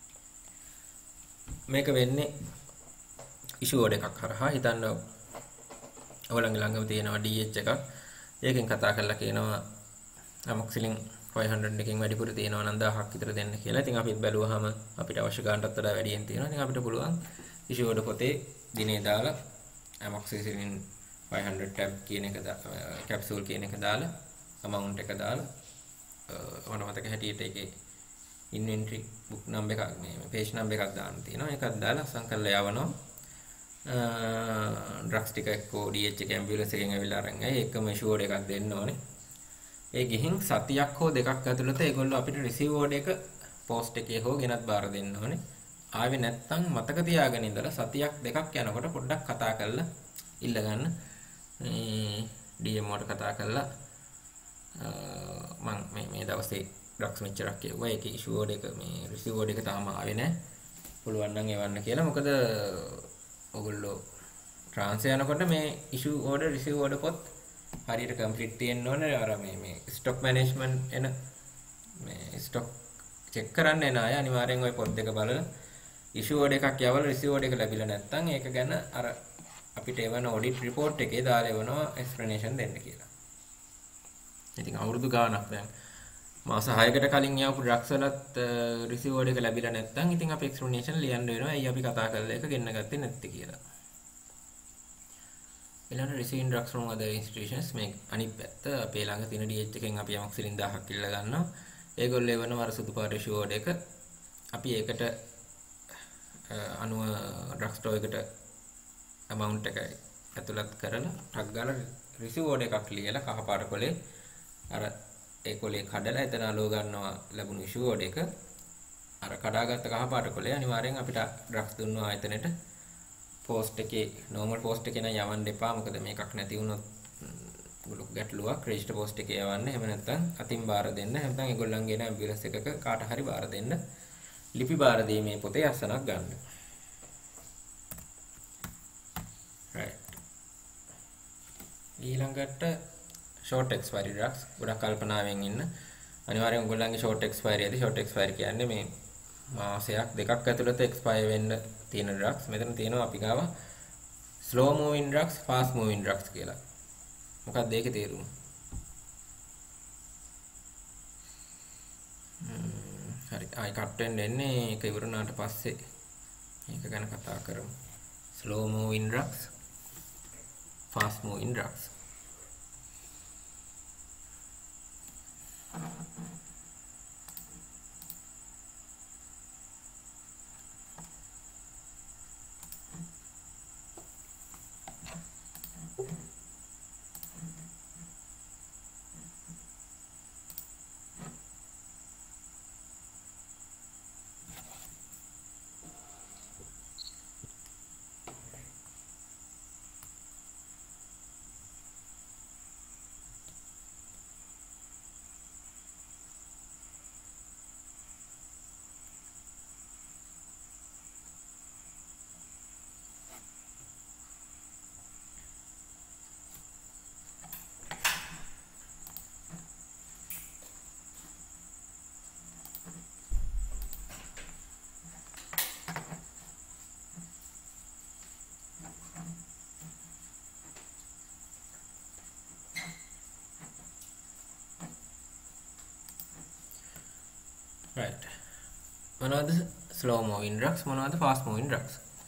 මේක වෙන්නේ issue order එකක් හරහා. හිතන්න ඔයගොල්ලන්ගේ ළඟම තියෙනවා DH එකක්. ඒකෙන් කතා කරලා කියනවා amoxicillin 500 එකකින් වැඩිපුර තියෙනවා නම් 1000ක් විතර දෙන්න කියලා. ඉතින් අපිත් බැලුවාම අපිට අවශ්‍ය ගානටත් වඩා වැඩියෙන් තියෙනවා. ඉතින් අපිට පුළුවන් issue order පොතේ දිනේ දාලා amoxicillin 500 tab කියන එක capsule කියන එක දාලා amount එක දාලා ඔන්න මතක හැටියට ඒකේ inventory book number එකක් මේ page number එකක් දාන්න තියෙනවා. ඒකත් දාලා සංකල්පය යවනවා. ඩ්‍රග්ස් ටික එක්කෝ DH එක ඇම්බියුලන්ස් එකෙන් ඇවිල්ලා අරන් ආයි එකම issue order එකක් දෙන්න ඕනේ. ඒ ගිහින් සතියක් හෝ දෙකක් ඇතුළත ඒගොල්ලෝ අපිට රිසීව් ඕඩර් එක පෝස්ට් එකේ හෝ ගෙනත් බාර දෙන්න ඕනේ. ආවේ නැත්තම් මතක තියාගෙන ඉඳලා සතියක් දෙකක් යනකොට පොඩ්ඩක් කතා කරලා ඉල්ල ගන්න. මේ DM වලට කතා කරලා මම මේ දවසේ ඩ්‍රග්ස් මෙච්චරක් කියුවා. ඒකේ ඉෂුව ඕඩර් එක මේ රිසීව් ඕඩර් එක තාම ආවේ නැහැ. පුළුවන් නම් එවන්න කියලා. මොකද ඔයගොල්ලෝ ට්‍රාන්ස් යනකොට මේ ඉෂුව ඕඩර් රිසීව් ඕඩර් පොත් හරියට කම්ප්ලීට් තියෙන්න ඕනේ. අර මේ ස්ටොක් මැනේජ්මන්ට් එන මේ ස්ටොක් චෙක් කරන්න එන අය අනිවාර්යෙන් ওই පොත් දෙක බලලා ඉෂුව ඕඩර් එකක් යවලා රිසීව් ඕඩර් එක ලැබිලා නැත්නම් ඒක ගැන අර අපිට එවන ඔඩිට් රිපෝට් එකේ දාලා එවනවා එක්ස්ප්ලනේෂන් දෙන්න කියලා. ඉතින් අවුරුදු ගාණක් දැන් මාස 6කට කලින් යවපු ඩ්‍රග්ස් වලත් රිසීව් ඕඩර් එක ලැබිලා නැත්නම් ඉතින් අපි එක්ස්ප්ලනේෂන් ලියන්න වෙනවා. ඇයි අපි කතා කරලා එක ගෙන්න ගත්තේ නැත්තේ කියලා. ඊළඟට receiving drugs from other institutions මේ අනිත් පැත්ත අපේ ළඟ තියෙන DH එකෙන් අපි යමක් සිලින් 1000ක් ඉල්ල ගන්නවා. ඒගොල්ලෝ එවනවා අර සුදු පාට රිසීව් ඕඩර් එක. අපි ඒකට අනුව ඩ්‍රග් ස්ටෝර් එකට amount එක ඇතුළත් කරලා ටක් ගාලා රිසීව් ඕඩර් එකක් ලියලා කහ පාට කොලේ අර ඒ කොලේ කඩලා එතන අලෝ ගන්නවා ලැබුණු ඉෂුව ඕඩර් එක. අර කඩාගත්ත කහ පාට කොලේ අනිවාර්යෙන් අපිට ඩ්‍රග්ස් දුන්න ආයතනෙට පෝස්ට් එකේ normal පෝස්ට් එකේ නම් යවන්න එපා. මොකද මේකක් නැති වුණොත් ලොකු ගැටලුවක්. රෙජිස්ටර් පෝස්ට් එකේ යවන්න. එහෙම නැත්නම් අතින් බාර දෙන්න. එහෙම නැත්නම් ඒගොල්ලන්ගේ නම බිරස් එකක කාට හරි බාර දෙන්න. ලිපි බාර දීමේ පොතේ අසනක් ගන්න. right. ඊළඟට short expiry drugs ගොඩක් කල්පනාවෙන් ඉන්න. අනිවාර්යෙන් ඔයගොල්ලන්ගේ short expiry ඇති. short expiry කියන්නේ මේ මාසයක් දෙකක් ඇතුළත expire වෙන්න තියෙන drugs. මෙතන තියෙනවා අපි ගාව slow moving drugs, fast moving drugs කියලා. මොකක්ද ඒකේ තේරුම? හරි. ආයි කට් වෙන්න එන්නේ. ඒක ඉවර වුණාට පස්සේ මේක ගැන කතා කරමු. slow moving drugs, fast moving drugs. right. මොනවද slow moving drugs, මොනවද fast moving drugs?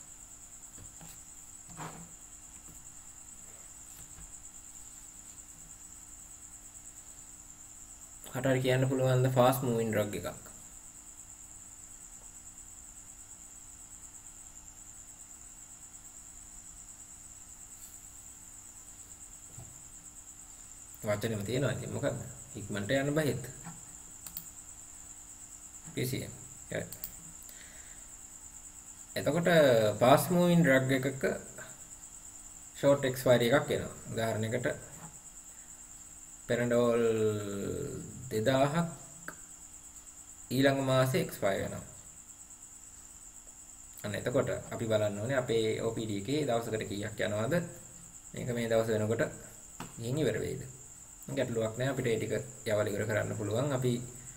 කාටද කියන්න පුළුවන්ද fast moving drug එකක්? වචනෙම තියෙනවා ඉතින් මොකද්ද? ඉක්මනට යන්න බහෙත්. PCM. right. එතකොට fast moving drug එකක short expiry එකක් එනවා. උදාහරණයකට Panadol 2000ක් ඊළඟ මාසේ expire වෙනවා. අන්න එතකොට අපි බලන්න ඕනේ අපේ OPD එකේ දවසකට කීයක් යනවද? මේක මේ දවස් වෙනකොට ගිහින් ඉවර වෙයිද? ගැටලුවක් නැහැ. අපිට ඒ ටික යවල ඉවර කරන්න පුළුවන්. අපි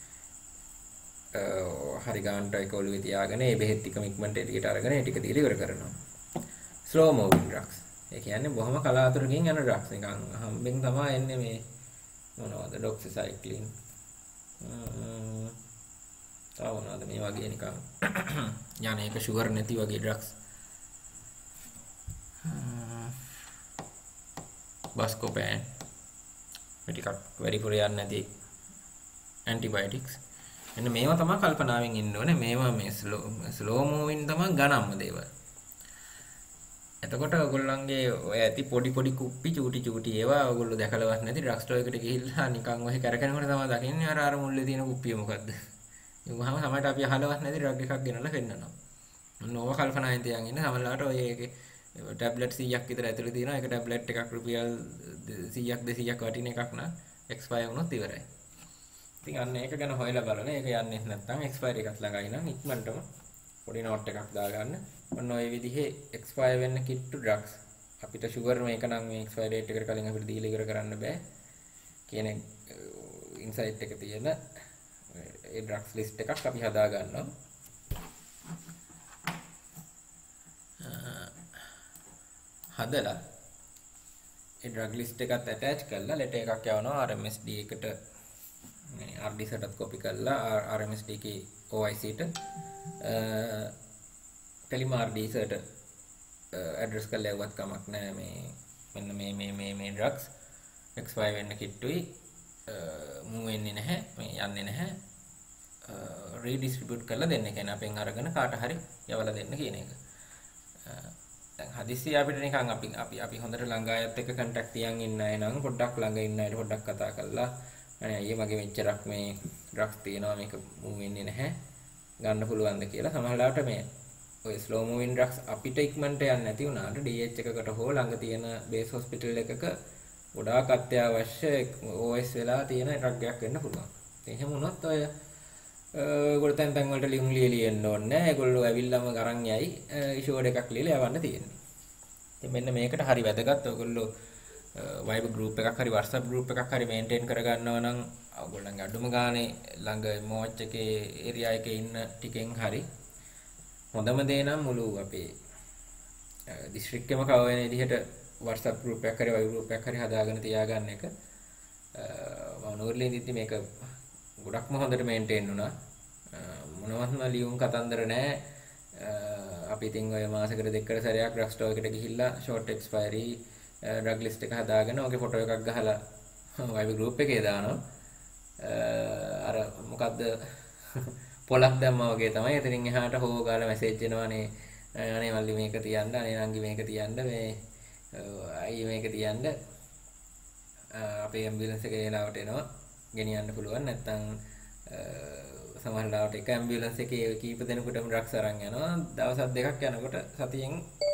හරි ගානට ඒක ඔළුවේ තියාගෙන ඒ බෙහෙත් ටික ඉක්මනට එළියට අරගෙන ඒ ටික දීලා ඉවර කරනවා. slow moving drugs. ඒ කියන්නේ බොහොම කලාතුරකින් යන drugs. නිකන් හම්බෙන් තමයි එන්නේ මේ මොනවද doxycycline. තව මොනවද මේ වගේ නිකන් යන්නේ ඒක sugar නැති වගේ drugs. Buscopan. මේ ටිකක් වැඩිපුර යන්නේ නැති antibiotics. එන්න මේවා තමයි කල්පනාවෙන් ඉන්න ඕනේ. මේවා මේ slow moving තමයි ගණන්ම දේවල්. එතකොට ඔයගොල්ලන්ගේ ඔය ඇති පොඩි පොඩි කුප්පි චූටි චූටි ඒවා ඔයගොල්ලෝ දැකලවත් නැති ඩ්‍රග් ස්ටෝර් එකට ගිහිල්ලා නිකන් ඔය කරකැනකොට තමයි දකින්නේ අර මුල්ලේ තියෙන කුප්පිය මොකද්ද. ඒවම තමයි අපි අහලවත් නැති ඩ්‍රග් එකක් ගෙනල්ලා පෙන්නනවා. නෝව කල්පනායෙන් තියන් ඉන්න සමහරවිට ඔය ඒකේ ටැබ්ලට් 100ක් විතර ඇතුලේ තියෙනවා. ඒක ටැබ්ලට් එකක් රුපියල් 100ක් 200ක් වටින එකක් නම් එක්ස්පයර් වුණොත් ඉවරයි. ඉතින් අන්න ඒක ගැන හොයලා බලන. ඒක යන්නේ නැත්නම් එක්ස්පයරි එකත් ළඟයි නම් ඉක්මනටම පොඩි නෝට් එකක් දාගන්න. ඔන්න ඔය විදිහේ එක්ස්පයර් වෙන්න කිට්ටු ඩ්‍රග්ස් අපිට ෂුගර් මේක නම් මේ එක්ස්පයරි ඩේට් එකට කලින් අපිට දීලා ඉවර කරන්න බෑ කියන ඉන්සයිට් එක තියෙන ඒ ඩ්‍රග්ස් ලිස්ට් එකක් අපි හදා ගන්නවා. හදලා ඒ ඩ්‍රග් ලිස්ට් එකත් ඇටච් කරලා ලෙටර් එකක් යවනවා RMSD එකට මේ RDS එකටත් කොපි කරලා RMSD කේ OIC ට ටෙලිම RDS එකට ඇඩ්‍රස් කරලා යවුවත් කමක් නැහැ මේ මෙන්න මේ ඩ්‍රග්ස් XY වෙන්න කිට්ටුයි මූ වෙන්නේ නැහැ මේ යන්නේ නැහැ රීඩිස්ට්‍රිබියුට් කරලා දෙන්න කියන අපෙන් අරගෙන කාට හරි යවලා දෙන්න කියන එක. දැන් හදිස්සිය අපිට නිකන් අපි හොඳට ළඟායත් එක්ක කන්ටැක්ට් තියන් ඉන්න අය නම් පොඩ්ඩක් ළඟ ඉන්න අයට පොඩ්ඩක් කතා කරලා අනේ අයියේ මගේ මෙච්චරක් මේ ඩ්‍රග්ස් තියෙනවා මේක මූ වෙන්නේ නැහැ ගන්න පුළුවන්ද කියලා. සමහරවිට මේ ඔය ස්ලෝ මූවින් ඩ්‍රග්ස් අපිට ඉක්මනට යන්නේ නැති වුණාට DH එකකට හෝ ළඟ තියෙන බේස් හොස්පිටල් එකක ගොඩාක් අත්‍යවශ්‍ය OS වෙලා තියෙන ඩ්‍රග් එකක් වෙන්න පුළුවන්. ඉතින් එහෙම වුණොත් ඔය ඒගොල්ලෝ තැන් වලට ලියුම් ලියන්න ඕනේ නැහැ. ඒගොල්ලෝ ඇවිල්ලාම අරන් යයි ඉෂුවර් එකක් ලියලා යවන්න තියෙන්නේ. ඉතින් මෙන්න මේකට හරි වැදගත්. ඔයගොල්ලෝ Viber group එකක් හරි WhatsApp group එකක් හරි maintain කරගන්නවා නම් ඔයගොල්ලන්ගේ අඩුම ගානේ ළඟ MOH එකේ area එකේ ඉන්න ටිකෙන් හරි හොඳම දේ නම් මුළු අපේ district එකම කව වෙන විදිහට WhatsApp group එකක් හරි Viber group එකක් හරි හදාගෙන තියාගන්න එක. මම නෝර්ලේ ඉඳිද්දි මේක ගොඩක්ම හොඳට මේන්ටේන් වුණා. මොනවත්ම ලියුම් කතන්දර නැහැ. අපි ඉතින් ඔය මාසෙකට දෙකකට සැරයක් ඩ්‍රග් ස්ටෝර් එකට ගිහිල්ලා ෂෝට් එක්ස්පයරි ඩ්‍රග් ලිස්ට් එක හදාගෙන ඔගේ ෆොටෝ එකක් ගහලා Viber group එකේ දානවා. අර මොකද්ද පොලක් දැම්මා වගේ තමයි. එතනින් එහාට හෝ ගාලා මැසේජ් එනවානේ අනේ මල්ලි මේක තියන්න, අනේ නංගි මේක තියන්න, මේ අයියේ මේක තියන්න. අපේ ඇම්බියුලන්ස් එකේ එලාවට එනවා. ගෙනියන්න පුළුවන්. නැත්නම් සමහර ලාවට එක ඇම්බියුලන්ස් එකේ කීප දෙනෙකුටම ඩ්‍රග්ස් අරන් යනවා. දවස් දෙකක් යනකොට සතියෙන්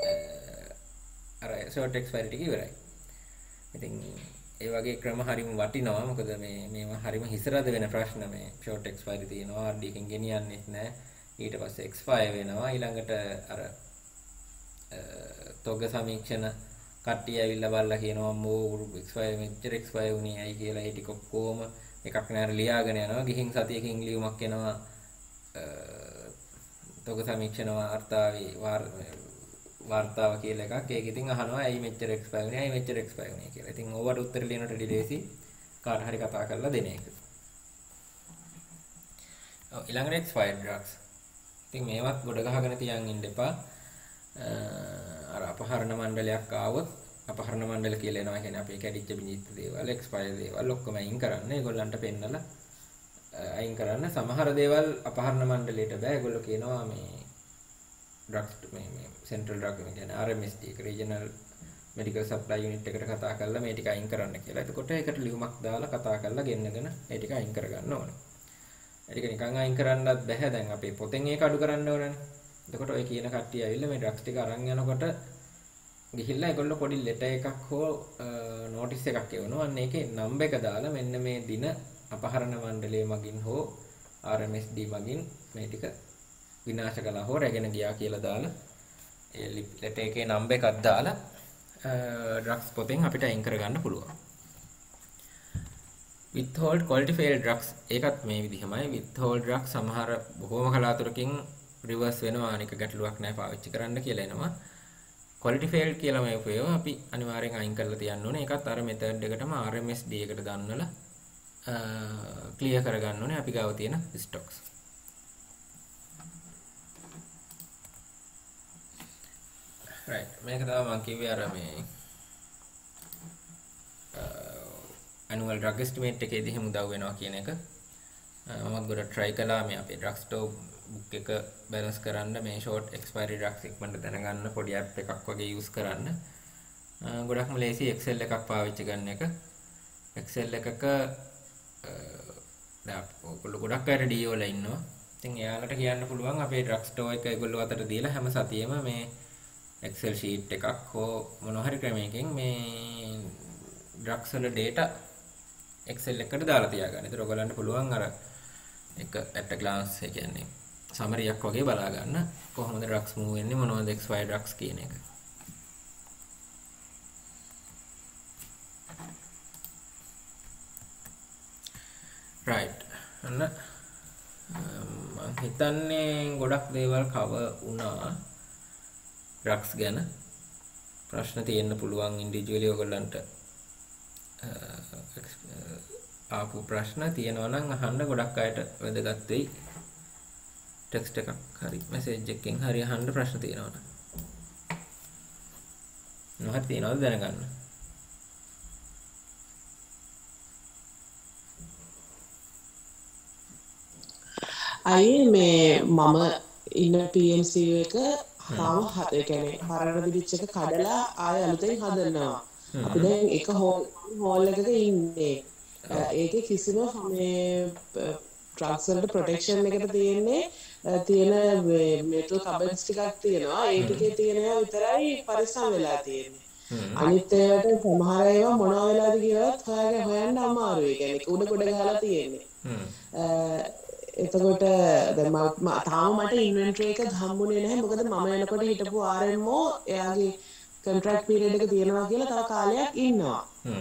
අර ෂෝට් එක්ස්පයරි ටික ඉවරයි. ඉතින් ඒ වගේ ක්‍රම හරිම වටිනවා. මොකද මේවා හරිම හිසරද වෙන ප්‍රශ්න. මේ ෂෝට් එක්ස්පයරි තියෙනවා RD එකෙන් ගෙනියන්නෙත් නැහැ. ඊට පස්සේ එක්ස්පයර් වෙනවා. ඊළඟට අර තොග සමීක්ෂණ කට්ටිය ඇවිල්ලා බලලා කියනවා අම්මෝ එක්ස්පයර් මෙච්චර එක්ස්පයර් වුණේ ඇයි කියලා. ඒ ටික ඔක්කොම එකක් නෑර ලියාගෙන යනවා. ගිහින් සතියකින් ලියුමක් එනවා තොග සමීක්ෂණ වාර්තාව කියලා එකක්. ඒක ඉතින් අහනවා ඇයි මෙච්චර එක්ස්පයර් වුණේ, ඇයි මෙච්චර එක්ස්පයර් වුණේ කියලා. ඉතින් ඕවට උත්තර ලියනට ඩිලේසි කාට හරි කතා කරලා දෙන එක. ඊළඟට එක්ස්පයර්ඩ් ඩ්‍රග්ස්. ඉතින් මේවත් ගොඩ ගහගෙන තියන් ඉන්න එපා. අර අපහරණ මණ්ඩලයක් ආවොත් අපහරණ මණ්ඩල කියලා එනවා. කියන්නේ අපේ කැඩිච්ච බිනිච්ච දේවල්, එක්ස්පයර් දේවල් ඔක්කොම අයින් කරන්න. ඒගොල්ලන්ට පෙන්නලා අයින් කරන්න. සමහර දේවල් අපහරණ මණ්ඩලයට බෑ. ඒගොල්ලෝ කියනවා මේ ඩ්‍රග්ස් මේ සෙන්ට්‍රල් ඩ්‍රග් කියන්නේ RMSD එක රීජනල් මෙඩිකල් සප්ලයි යුනිට් එකට කතා කරලා මේ ටික අයින් කරන්න කියලා. එතකොට ඒකට ලියුමක් දාලා කතා කරලා ගෙන්නගෙන ඒ ටික අයින් කරගන්න ඕනේ. ඒ ටික නිකන් අයින් කරන්නත් බෑ. දැන් අපේ පොතෙන් ඒක අඩු කරන්න ඕනනේ. එතකොට ඔය කියන කට්ටිය ඇවිල්ලා මේ ඩ්‍රග්ස් ටික අරන් යනකොට ගිහිල්ලා ඒගොල්ලෝ පොඩි ලෙටර් එකක් හෝ නෝටිස් එකක් එවනවා. අන්න ඒකේ නම්බර් එක දාලා මෙන්න මේ දින අපහරණ මණ්ඩලයේ මගින් හෝ RMSD මගින් මේ ටික විනාශ කළා හෝ රැගෙන ගියා කියලා දාලා ඒ ලෙටර් එකේ නම්බර් එකක් දාලා ඩ්‍රග්ස් පොතෙන් අපිට අයින් කරගන්න පුළුවන්. withhold quality failed drugs ඒකත් මේ විදිහමයි. withhold drugs සමහර බොහෝම කලාතුරකින් රිවර්ස් වෙනවා. අනික ගැටලුවක් නැහැ පාවිච්චි කරන්න කියලා එනවා. quality failed කියලා මේ උපයෝග අපි අනිවාර්යෙන් අයින් කරලා තියන්න ඕනේ. ඒකත් අර මෙතඩ් එකටම RMSD එකට දාන්නලා ක්ලියර් කරගන්න ඕනේ අපි ගාව තියෙන ස්ටොක්ස්. right මේක තමයි මම කිව්වේ අර මේ annual drug estimate එකේදී එහෙම උදව් වෙනවා කියන එක. මම ගොඩ try කළා මේ අපේ drug store book එක balance කරන්න මේ short expiry drugs ඉක්මනට දැනගන්න පොඩි app එකක් වගේ use කරන්න. ගොඩක්ම ලේසි Excel එකක් පාවිච්චි කරන එක. Excel එකක ඔයගොල්ලෝ ගොඩක් අය DO වල ඉන්නවා. ඉතින් එයාලට කියන්න පුළුවන් අපේ ඩ්‍රග් ස්ටෝර් එක ඒගොල්ලෝ අතට දීලා හැම සතියෙම මේ Excel sheet එකක් හෝ මොන හරි ක්‍රමයකින් මේ ඩ්‍රග්ස් වල data Excel එකකට දාලා තියාගන්න. ඒතර ඔයගලන්ට පුළුවන් අර එක at a glance ඒ කියන්නේ සමරියක් වගේ බලා ගන්න කොහොමද ඩ්‍රග්ස් මූව් වෙන්නේ මොනවද XY ඩ්‍රග්ස් කියන එක. right. අන්න මම හිතන්නේ ගොඩක් දේවල් කවර් වුණා ඩ්‍රග්ස් ගැන. ප්‍රශ්න තියෙන්න පුළුවන් ඉන්ඩිවිජුවලි ඔයගලන්ට ආපු ප්‍රශ්න තියෙනවා නම් අහන්න ගොඩක් අයට වැදගත් වෙයි. ටෙක්ස්ට් එකක් හරි මැසේජ් එකකින් හරි අහන්න ප්‍රශ්න තියෙනවා නම්. මොහොත් තියෙනවද දැනගන්න. අයි මේ මම ඉන්න PMCU එක තාම ඒ කියන්නේ පරණ බිරිච් එක කඩලා ආය අලුතෙන් හදනවා. අපි දැන් එක හෝල් එකක ඉන්නේ. ඒකේ කිසිම මේ ඩ්‍රග්ස් වලට ප්‍රොටෙක්ෂන් එකට තියෙන මෙටල් කබඩ්ස් ටිකක් තියෙනවා. ඒ ටිකේ තියෙනවා විතරයි පරිස්සම් වෙලා තියෙන්නේ. අනිත් ඒවාට සමහර ඒවා මොනවා වෙලාද කියලාත් හොයන්න අමාරුයි. ඒ කියන්නේ උඩ කොට ගහලා තියෙන්නේ. එතකොට දැන් මම තාම මට ඉන්වෙන්ටරි එක හම්බුනේ නැහැ. මොකද මම එනකොට හිටපු RMO එයාගේ කොන්ට්‍රැක්ට් පීරියඩ් එක තියෙනවා කියලා තව කාලයක් ඉන්නවා.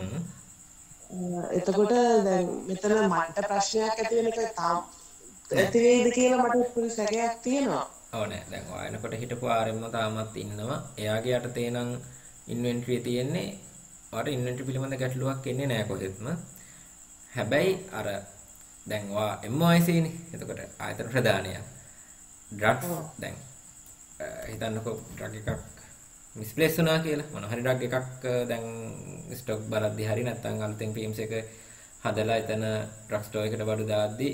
එතකොට දැන් මෙතන මට ප්‍රශ්නයක් ඇති වෙන එක තාම ඇති වෙයිද කියලා මට පුරි සැකයක් තියෙනවා. ඔව් නෑ දැන් ඔය එනකොට හිටපු RMO තාමත් ඉන්නවා. එයාගේ යටතේ නම් ඉන්වෙන්ටරි තියෙන්නේ. ඔයාට ඉන්වෙන්ටරි පිළිබඳ ගැටලුවක් එන්නේ නෑ කොහෙත්ම. හැබැයි අර දැන් ඔයා MOIC නේ. එතකොට ආයතන ප්‍රධානය. ඩ්‍රග්ස් දැන් හිතන්නකෝ ඩ්‍රග් එකක් මිස්ප්ලේස් වුණා කියලා. මොන හරි ඩ්‍රග් එකක් දැන් ස්ටොක් බලද්දි හරි නැත්නම් අලුතෙන් PMC එක හදලා එතන ඩ්‍රග් ස්ටෝර් එකට බඩු දාද්දි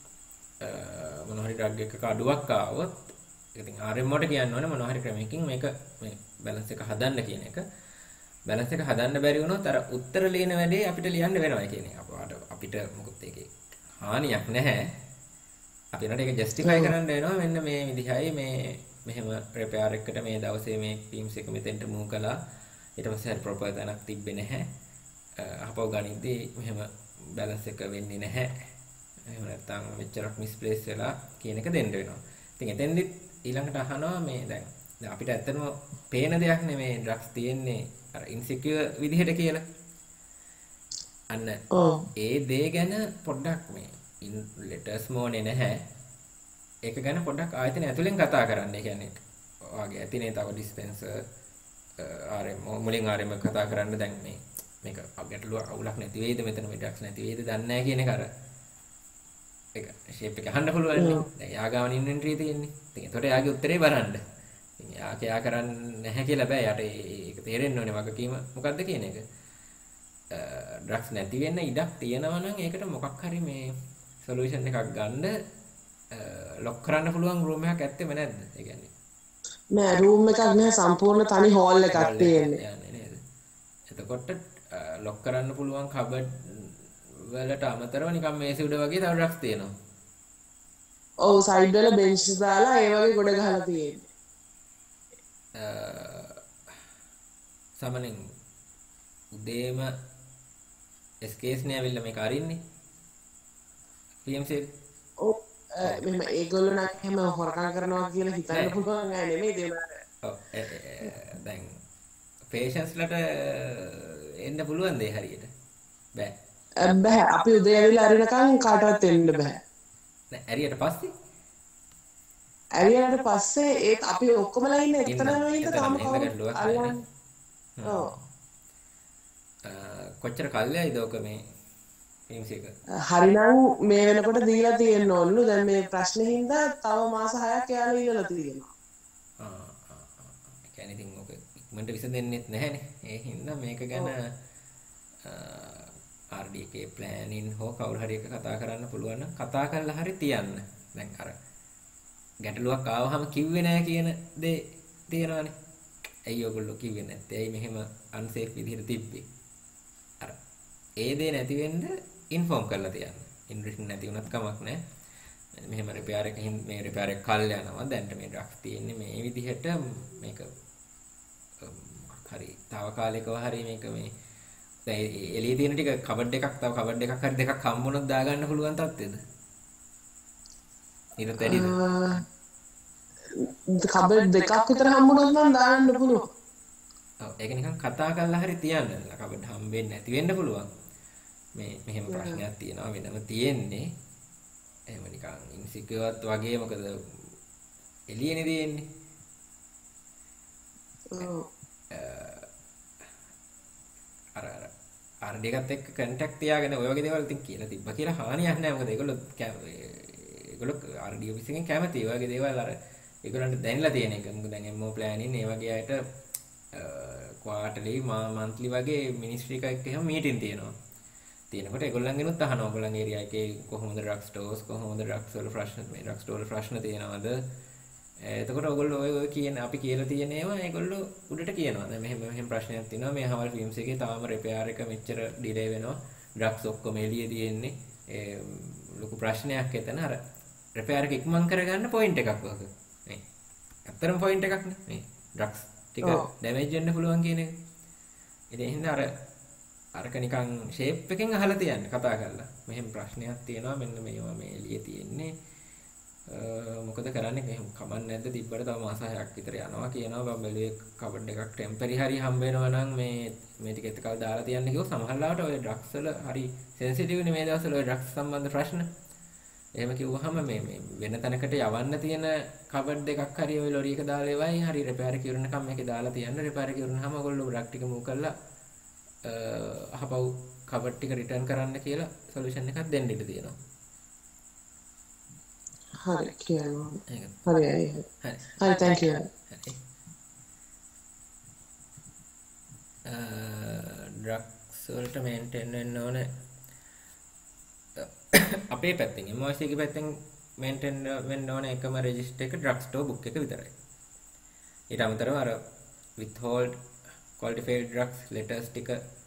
මොන හරි ඩ්‍රග් එකක අඩුවක් ආවොත් ඉතින් RMOට කියන්න ඕනේ මොන හරි ක්‍රමයකින් මේක මේ බැලන්ස් එක හදන්න කියන එක. බැලන්ස් එක හදන්න බැරි වුණොත් අර උත්තර ලියන වැඩේ අපිට ලියන්න වෙනවා කියන එක. අපිට මොකද ඒකේ හානියක් නැහැ. අපි නට ඒක ජස්ටිෆයි කරන්න වෙනවා මෙන්න මේ විදිහයි මේ මෙහෙම රිපෙයාර් එකකට මේ දවසේ මේ ටීම්ස් එක මෙතෙන්ට මූව් කළා. ඊට පස්සේ හරි ප්‍රොපර් තැනක් තිබ්බේ නැහැ. අපව ගනිද්දී මෙහෙම බැලන්ස් එක වෙන්නේ නැහැ. එහෙම නැත්නම් මෙච්චරක් මිස්ප්ලේස් වෙලා කියන එක දෙන්න වෙනවා. ඉතින් එතෙන්දිත් ඊළඟට අහනවා මේ දැන් අපිට ඇත්තටම පේන දෙයක් නෙමේ ඩ්‍රග්ස් තියෙන්නේ අර ඉන්සිකියුර් විදිහට කියලා. අන්න ඒ දේ ගැන පොඩ්ඩක් මේ ලෙටර්ස් මොනේ නැහැ. ඒක ගැන පොඩ්ඩක් ආයතන ඇතුලෙන් කතා කරන්න. ඒ කියන්නේ ඔයාගේ ඇතිනේ තව ඩිස්පෙන්සර් RM මුලින් RM කතා කරන්න දැන් මේක ගැටලුව අවුලක් නැති වෙයිද මෙතන මේ ඩ්‍රග්ස් නැති වෙයිද දන්නේ නැහැ කියන එක අර ඒක ෂේප් එක අහන්න පුළුවන් නේ. දැන් යා ගාවන ඉන්වෙන්ටරි තියෙන්නේ. ඉතින් ඒකට යාගේ උත්තරේ බලන්න. ඉතින් යා කරන්නේ නැහැ කියලා බෑ. යාට ඒක තේරෙන්න ඕනේ වගකීම මොකද්ද කියන එක. ඩ්‍රග්ස් නැති වෙන්න ඉඩක් තියෙනවා නම් ඒකට මොකක් හරි මේ සොලියුෂන් එකක් ගන්න ලොක් කරන්න පුළුවන් රූම් එකක් ඇත්තෙම නැද්ද? ඒ කියන්නේ නෑ රූම් එකක් නෑ සම්පූර්ණ තනි හෝල් එකක් තියෙන්නේ. නේද? එතකොට ලොක් කරන්න පුළුවන් කබඩ් වලට අමතරව නිකන් මේසෙ උඩ වගේ තව ඩ්‍රග්ස් තියෙනවා. ඔව් සයිඩ් වල බෙන්ච් දාලා ඒ වගේ ගොඩ ගහලා තියෙන්නේ. සමනින් උදේම SKS නේ ඇවිල්ලා මේක අරින්නේ. PMC ඔව් මෙහෙම ඒගොල්ලෝ නම් එහෙම හොරකම් කරනවා කියලා හිතන්න පුළුවන් නෑ නෙමෙයි දේවල්. ඔව් දැන් පේෂන්ස්ලට එන්න පුළුවන් දේ හරියට. බෑ. බෑ අපි උදේ ඇවිල්ලා අරිනකන් කාටවත් එන්න බෑ. නෑ ඇරියට පස්සේ ඇරියට පස්සේ ඒත් අපි ඔක්කොමලා ඉන්නේ එතනම ඉන්න තාම කවුරුත් ඔව් කොච්චර කල්යයිද ඔක මේ PMC එක? හරිනම් මේ වෙනකොට දීලා තියෙන්න ඕනලු. දැන් මේ ප්‍රශ්නේ හින්දා තව මාස 6ක් යාලා ඉන්නලා තියෙනවා. ඒ කියන්නේ ඉතින් ඔක ඉක්මනට විසඳෙන්නෙත් නැහැනේ. ඒ හින්දා මේක ගැන RDK ප්ලෑනින් හෝ කවුරු හරි එක කතා කරන්න පුළුවන් නම් කතා කරලා හරි තියන්න. දැන් අර ගැටලුවක් ආවහම කිව්වේ නැහැ කියන දේ තියෙනවානේ. ඇයි ඔයගොල්ලෝ කිව්වේ නැත්තේ? ඇයි මෙහෙම අන්සේෆ් විදිහට තිබ්බේ? ඒ දේ නැති වෙන්න ඉන්ෆෝම් කරලා තියන්න. ඉන්රිටන් නැති වුණත් කමක් නැහැ. මෙහෙම රිපෙයාර් එකකින් මේ රිපෙයාර් එක කල් යනවා. දැන්ට මේ ඩ්‍රග්ස් තියෙන්නේ මේ විදිහට මේක හරි తాවකාලිකව හරි මේක මේ දැන් එළියේ තියෙන ටික කබඩ් එකක් තව කබඩ් එකක් හරි දෙකක් හම්බුනොත් දාගන්න පුළුවන් තත්ත්වෙද? ඊට වැඩිද? කබඩ් දෙකක් විතර හම්බුනොත් නම් දාන්න පුළුවන්. ඔව් ඒක නිකන් කතා කරලා හරි තියන්න. කබඩ් හම්බෙන්නේ නැති වෙන්න පුළුවන්. මේ මෙහෙම ප්‍රශ්නයක් තියෙනවා වෙනම තියෙන්නේ. එහෙම නිකන් ඉන්සිකියුර්ත් වගේ මොකද එළියනේ තියෙන්නේ. ඔව්. අර දෙකත් එක්ක කන්ටැක්ට් තියාගෙන ඔය වගේ දේවල් ඉතින් කියලා තිබ්බා කියලා හානියක් නැහැ. මොකද ඒගොල්ලෝ ආරඩි ඔෆිස් එකෙන් කැමති ඔය වගේ දේවල් අර ඒගොල්ලන්ට දැනලා තියෙන එක. මොකද දැන් MO ප්ලෑනින් ඒ වගේ අයට ක්වාටර්ලි මන්ත්ලි වගේ මිනිස්ට්‍රි එකක් එහෙම මීටින් තියෙනවා. තියෙනකොට ඒගොල්ලන්ගෙනුත් අහනවා ඔයගොල්ලන් ඒරියා එකේ කොහොමද ඩ්‍රග් ස්ටෝර්ස් කොහොමද ඩ්‍රග්ස් වල ප්‍රශ්න මේ ඩ්‍රග් ස්ටෝර් ප්‍රශ්න තියෙනවද? එතකොට ඔයගොල්ලෝ ඔය කියන අපි කියලා තියෙන ඒවා ඒගොල්ලෝ උඩට කියනවා. දැන් මෙහෙම ප්‍රශ්නයක් තියෙනවා. මේ හවල් ෆිල්ම්ස් එකේ තාම රිපෙයාර් එක මෙච්චර ඩිලේ වෙනවා. ඩ්‍රග්ස් ඔක්කොම එළියේ තියෙන්නේ. ලොකු ප්‍රශ්නයක් එතන අර රිපෙයාර් එක ඉක්මන් කරගන්න පොයින්ට් එකක් වගේ. මේ අත්‍තරම පොයින්ට් එකක් නේ. මේ ඩ්‍රග්ස් ටික ඩැමේජ් වෙන්න පුළුවන් කියන එක. ඉතින් එහෙනම් අරක නිකන් ෂේප් එකෙන් අහලා තියන්න කතා කරලා. මෙහෙම ප්‍රශ්නයක් තියෙනවා මෙන්න මේවා මේ එළියේ තියෙන්නේ. මොකද කරන්නේ මෙහෙම කමක් නැද්ද තිබ්බට තව මාස 6ක් විතර යනවා කියනවා බබලුවේ කබඩ් එකක් ටෙම්පරරි හරි හම්බ වෙනවා නම් මේ ටික එතකල් දාලා තියන්න කිව්ව සමහර ලාවට ඔය ඩ්‍රග්ස් වල හරි සෙන්සිටිව් නේ මේ දවස්වල ඔය ඩ්‍රග්ස් සම්බන්ධ ප්‍රශ්න. එහෙම කිව්වහම මේ වෙන තැනකට යවන්න තියෙන කබඩ් එකක් හරි ඔය ලොරි එක දාලා එවයි හරි රිපෙයාර් එක ඉවරනකම් මේකේ දාලා තියන්න. රිපෙයාර් එක ඉවරනහම ඔයගොල්ලෝ ඩ්‍රග් ටික මූව් කරලා අහපව් කබඩ් ටික රිටර්න් කරන්න කියලා සොලියුෂන් එකක් දෙන්න ඉඩ තියෙනවා. හරි කියනවා. හරි thank you. ඩ්‍රග්ස් වලට මේන්ටේන් වෙන්න ඕනේ. අපේ පැත්තෙන් MOS එකේ පැත්තෙන් මේන්ටේන් වෙන්න ඕනේ එකම රෙජිස්ටර් එක ඩ්‍රග් ස්ටෝර් බුක් එක විතරයි. ඊට අමතරව අර withhold qualified drugs letters ටික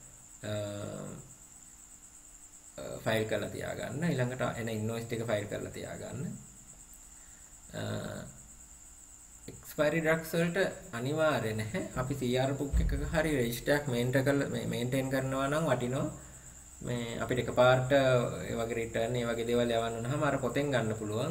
ෆයිල් කරලා තියාගන්න. ඊළඟට එන ඉන්වොයිස් ටික ෆයිල් කරලා තියාගන්න. එක්ස්පයරි ඩ්‍රග්ස් වලට අනිවාර්ය නැහැ. අපි CR book එකක හරි රෙජිස්ටර් එකක් මේන්ටේන් කරනවා නම් වටිනවා. මේ අපිට එකපාරට ඒ වගේ රිටර්න් ඒ වගේ දේවල් යවන්න උනහම අර පොතෙන් ගන්න පුළුවන්.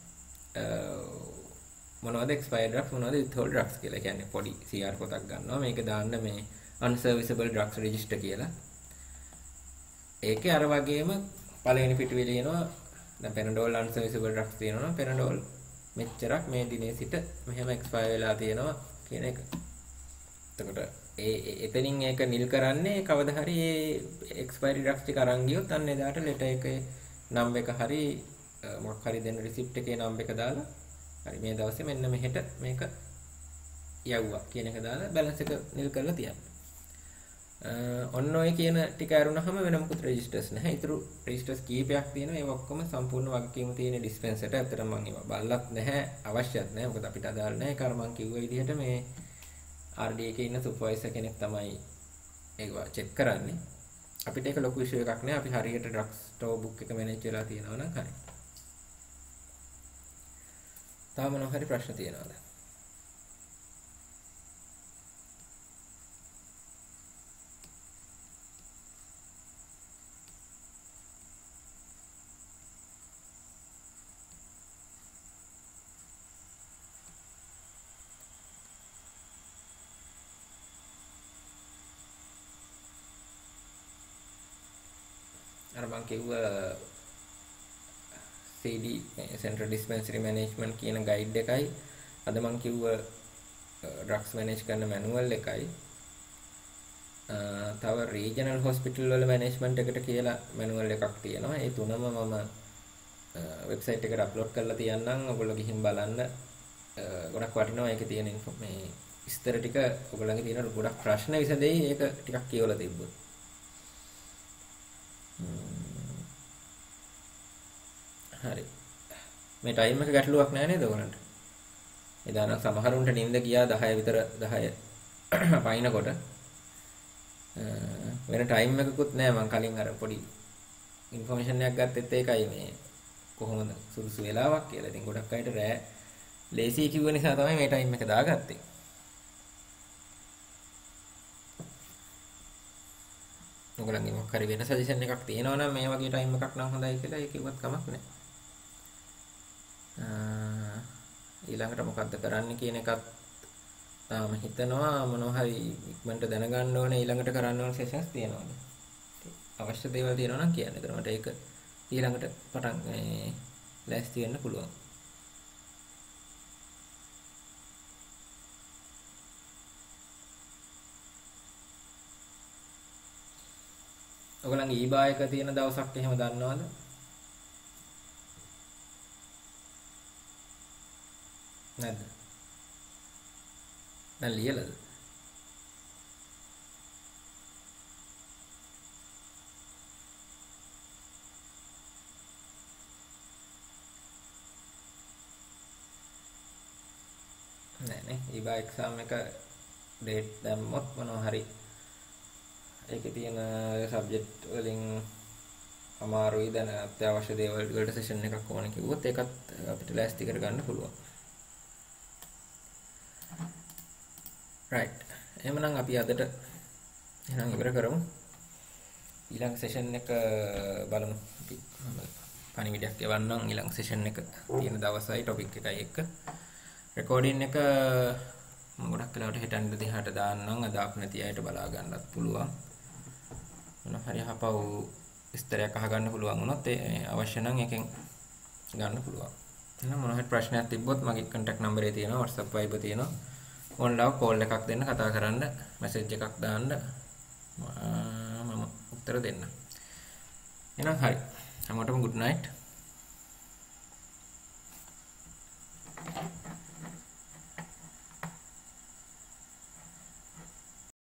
මොනවද එක්ස්පයර්ඩ් ඩ්‍රග්ස් මොනවද withhold drugs කියලා. කියන්නේ පොඩි CR පොතක් ගන්නවා. මේක දාන්න මේ unserviceable drugs register කියලා. ඒකේ අර වගේම පළවෙනි පිටුවේ ලියනවා දැන් Panadol unserviceable drugs තියෙනවා නම් Panadol මෙච්චරක් මේ දිනේ සිට මෙහෙම එක්ස්පයර් වෙලා තියෙනවා කියන එක. එතකොට එතනින් ඒක නිල් කරන්නේ කවදා හරි ඒ එක්ස්පයරි ඩ්‍රග්ස් ටික අරන් ගියොත් අන්න එදාට ලෙටර් එකේ නම් එක හරි මොකක් හරි දෙන රිසිප්ට් එකේ නම් එක දාලා හරි මේ දවසේ මෙන්න මෙහෙට මේක යවුවා කියන එක දාලා බැලන්ස් එක නිල් කරලා තියන්න. ඔන්න ඔය කියන ටික අරුණාම වෙන මොකුත් රෙජිස්ටර්ස් නැහැ. ඊටු රෙජිස්ටර්ස් කීපයක් තියෙනවා. ඒ ඔක්කොම සම්පූර්ණ වගකීම තියෙන ඩිස්පෙන්සර්ට. ඇත්තට මම ඒවා බලලත් නැහැ. අවශ්‍යත් නැහැ. මොකද අපිට අදාළ නැහැ. ඒක අර මම කිව්ව විදිහට මේ RD එකේ ඉන්න සුපර්වයිසර් කෙනෙක් තමයි ඒවා චෙක් කරන්නේ. අපිට ඒක ලොකු ඉෂුව එකක් නෑ. අපි හරියට ඩ්‍රග් ස්ටෝර් බුක් එක මැනේජ් වෙලා තියෙනවා නම් හරි. තාම මොනවා හරි ප්‍රශ්න තියෙනවද? අර මං කිව්ව CD Central Dispensary Management කියන ගයිඩ් එකයි අද මං කිව්ව ඩ්‍රග්ස් මැනේජ් කරන මැනුවල් එකයි තව රීජනල් හොස්පිටල් වල මැනේජ්මන්ට් එකට කියලා මැනුවල් එකක් තියෙනවා. ඒ තුනම මම වෙබ්සයිට් එකට අප්ලෝඩ් කරලා තියන්නම්. ඔයගොල්ලෝ ගිහින් බලන්න. ගොඩක් වටිනවා ඒකේ තියෙන මේ විස්තර ටික. ඔයගොල්ලන්ගේ තියෙන ගොඩක් ප්‍රශ්න විසඳෙයි ඒක ටිකක් කියවලා තිබ්බොත්. හරි. මේ ටයිම් එක ගැටලුවක් නෑ නේද ඔයගලන්ට? එදා නම් සමහරුන්ට නිින්ද ගියා 10 විතර 10 පයින්නකොට. වෙන ටයිම් එකකුත් නෑ. මම කලින් අර පොඩි ඉන්ෆර්මේෂන් එකක් ගත්තෙත් ඒකයි මේ කොහොමද සුදුසු වෙලාවක් කියලා. ඉතින් ගොඩක් අයට රෑ ලේසි කිව්ව නිසා තමයි මේ ටයිම් එක දාගත්තේ. ඔයගලන්ගේ මොකක් හරි වෙන සජෙෂන් එකක් තියෙනවා නම් මේ වගේ ටයිම් එකක් නම් හොඳයි කියලා ඒක කිව්වත් කමක් නැහැ. ඊළඟට මොකද්ද කරන්න කියන එකත් තාම හිතනවා. මොනවා හරි ඉක්මනට දැනගන්න ඕනේ ඊළඟට කරන්න ඕන සෙෂන්ස් තියෙනවද? අවශ්‍ය දේවල් තියෙනවා නම් කියන්න. ඒතර මට ඒක ඊළඟට පටන් ලෑස්ති වෙන්න පුළුවන්. ඔයගලන්ගේ ඊබා එක තියෙන දවසක් එහෙම දන්නවද? නැද්ද? දැන් ලියලාද? නෑ නේ. ඊබා එක්සාම් එක ඩේට් දැම්මොත් මොනවා හරි ඒකේ තියෙන සබ්ජෙක්ට් වලින් අමාරුයි දැන අත්‍යවශ්‍ය දේවල් වලට සෙෂන් එකක් ඕන කිව්වොත් ඒකත් අපිට ලෑස්ති කරගන්න පුළුවන්. right. එහෙනම් අපි අදට එහෙනම් ඉවර කරමු. ඊළඟ සෙෂන් එක බලමු. අපි පණිවිඩයක් එවන්නම් ඊළඟ සෙෂන් එක තියෙන දවසයි ටොපික් එකයි එක්ක. රෙකෝඩින් එක මම ගොඩක් වෙලාවට හෙටන්න දිහාට දාන්නම්. අද අප නැති අයට බලා ගන්නත් පුළුවන්. මොන හරි අහපව් විස්තරයක් අහගන්න පුළුවන් වුණොත් ඒ අවශ්‍ය නම් එකෙන් ගන්න පුළුවන්. එහෙනම් මොන හරි ප්‍රශ්නයක් තිබ්බොත් මගේ contact number එක තියෙනවා, WhatsApp Viber තියෙනවා. ඕන්ලයින් කෝල් එකක් දෙන්න, කතා කරන්න, මැසේජ් එකක් දාන්න. මම උත්තර දෙන්න. එහෙනම් හරි. හැමෝටම good night.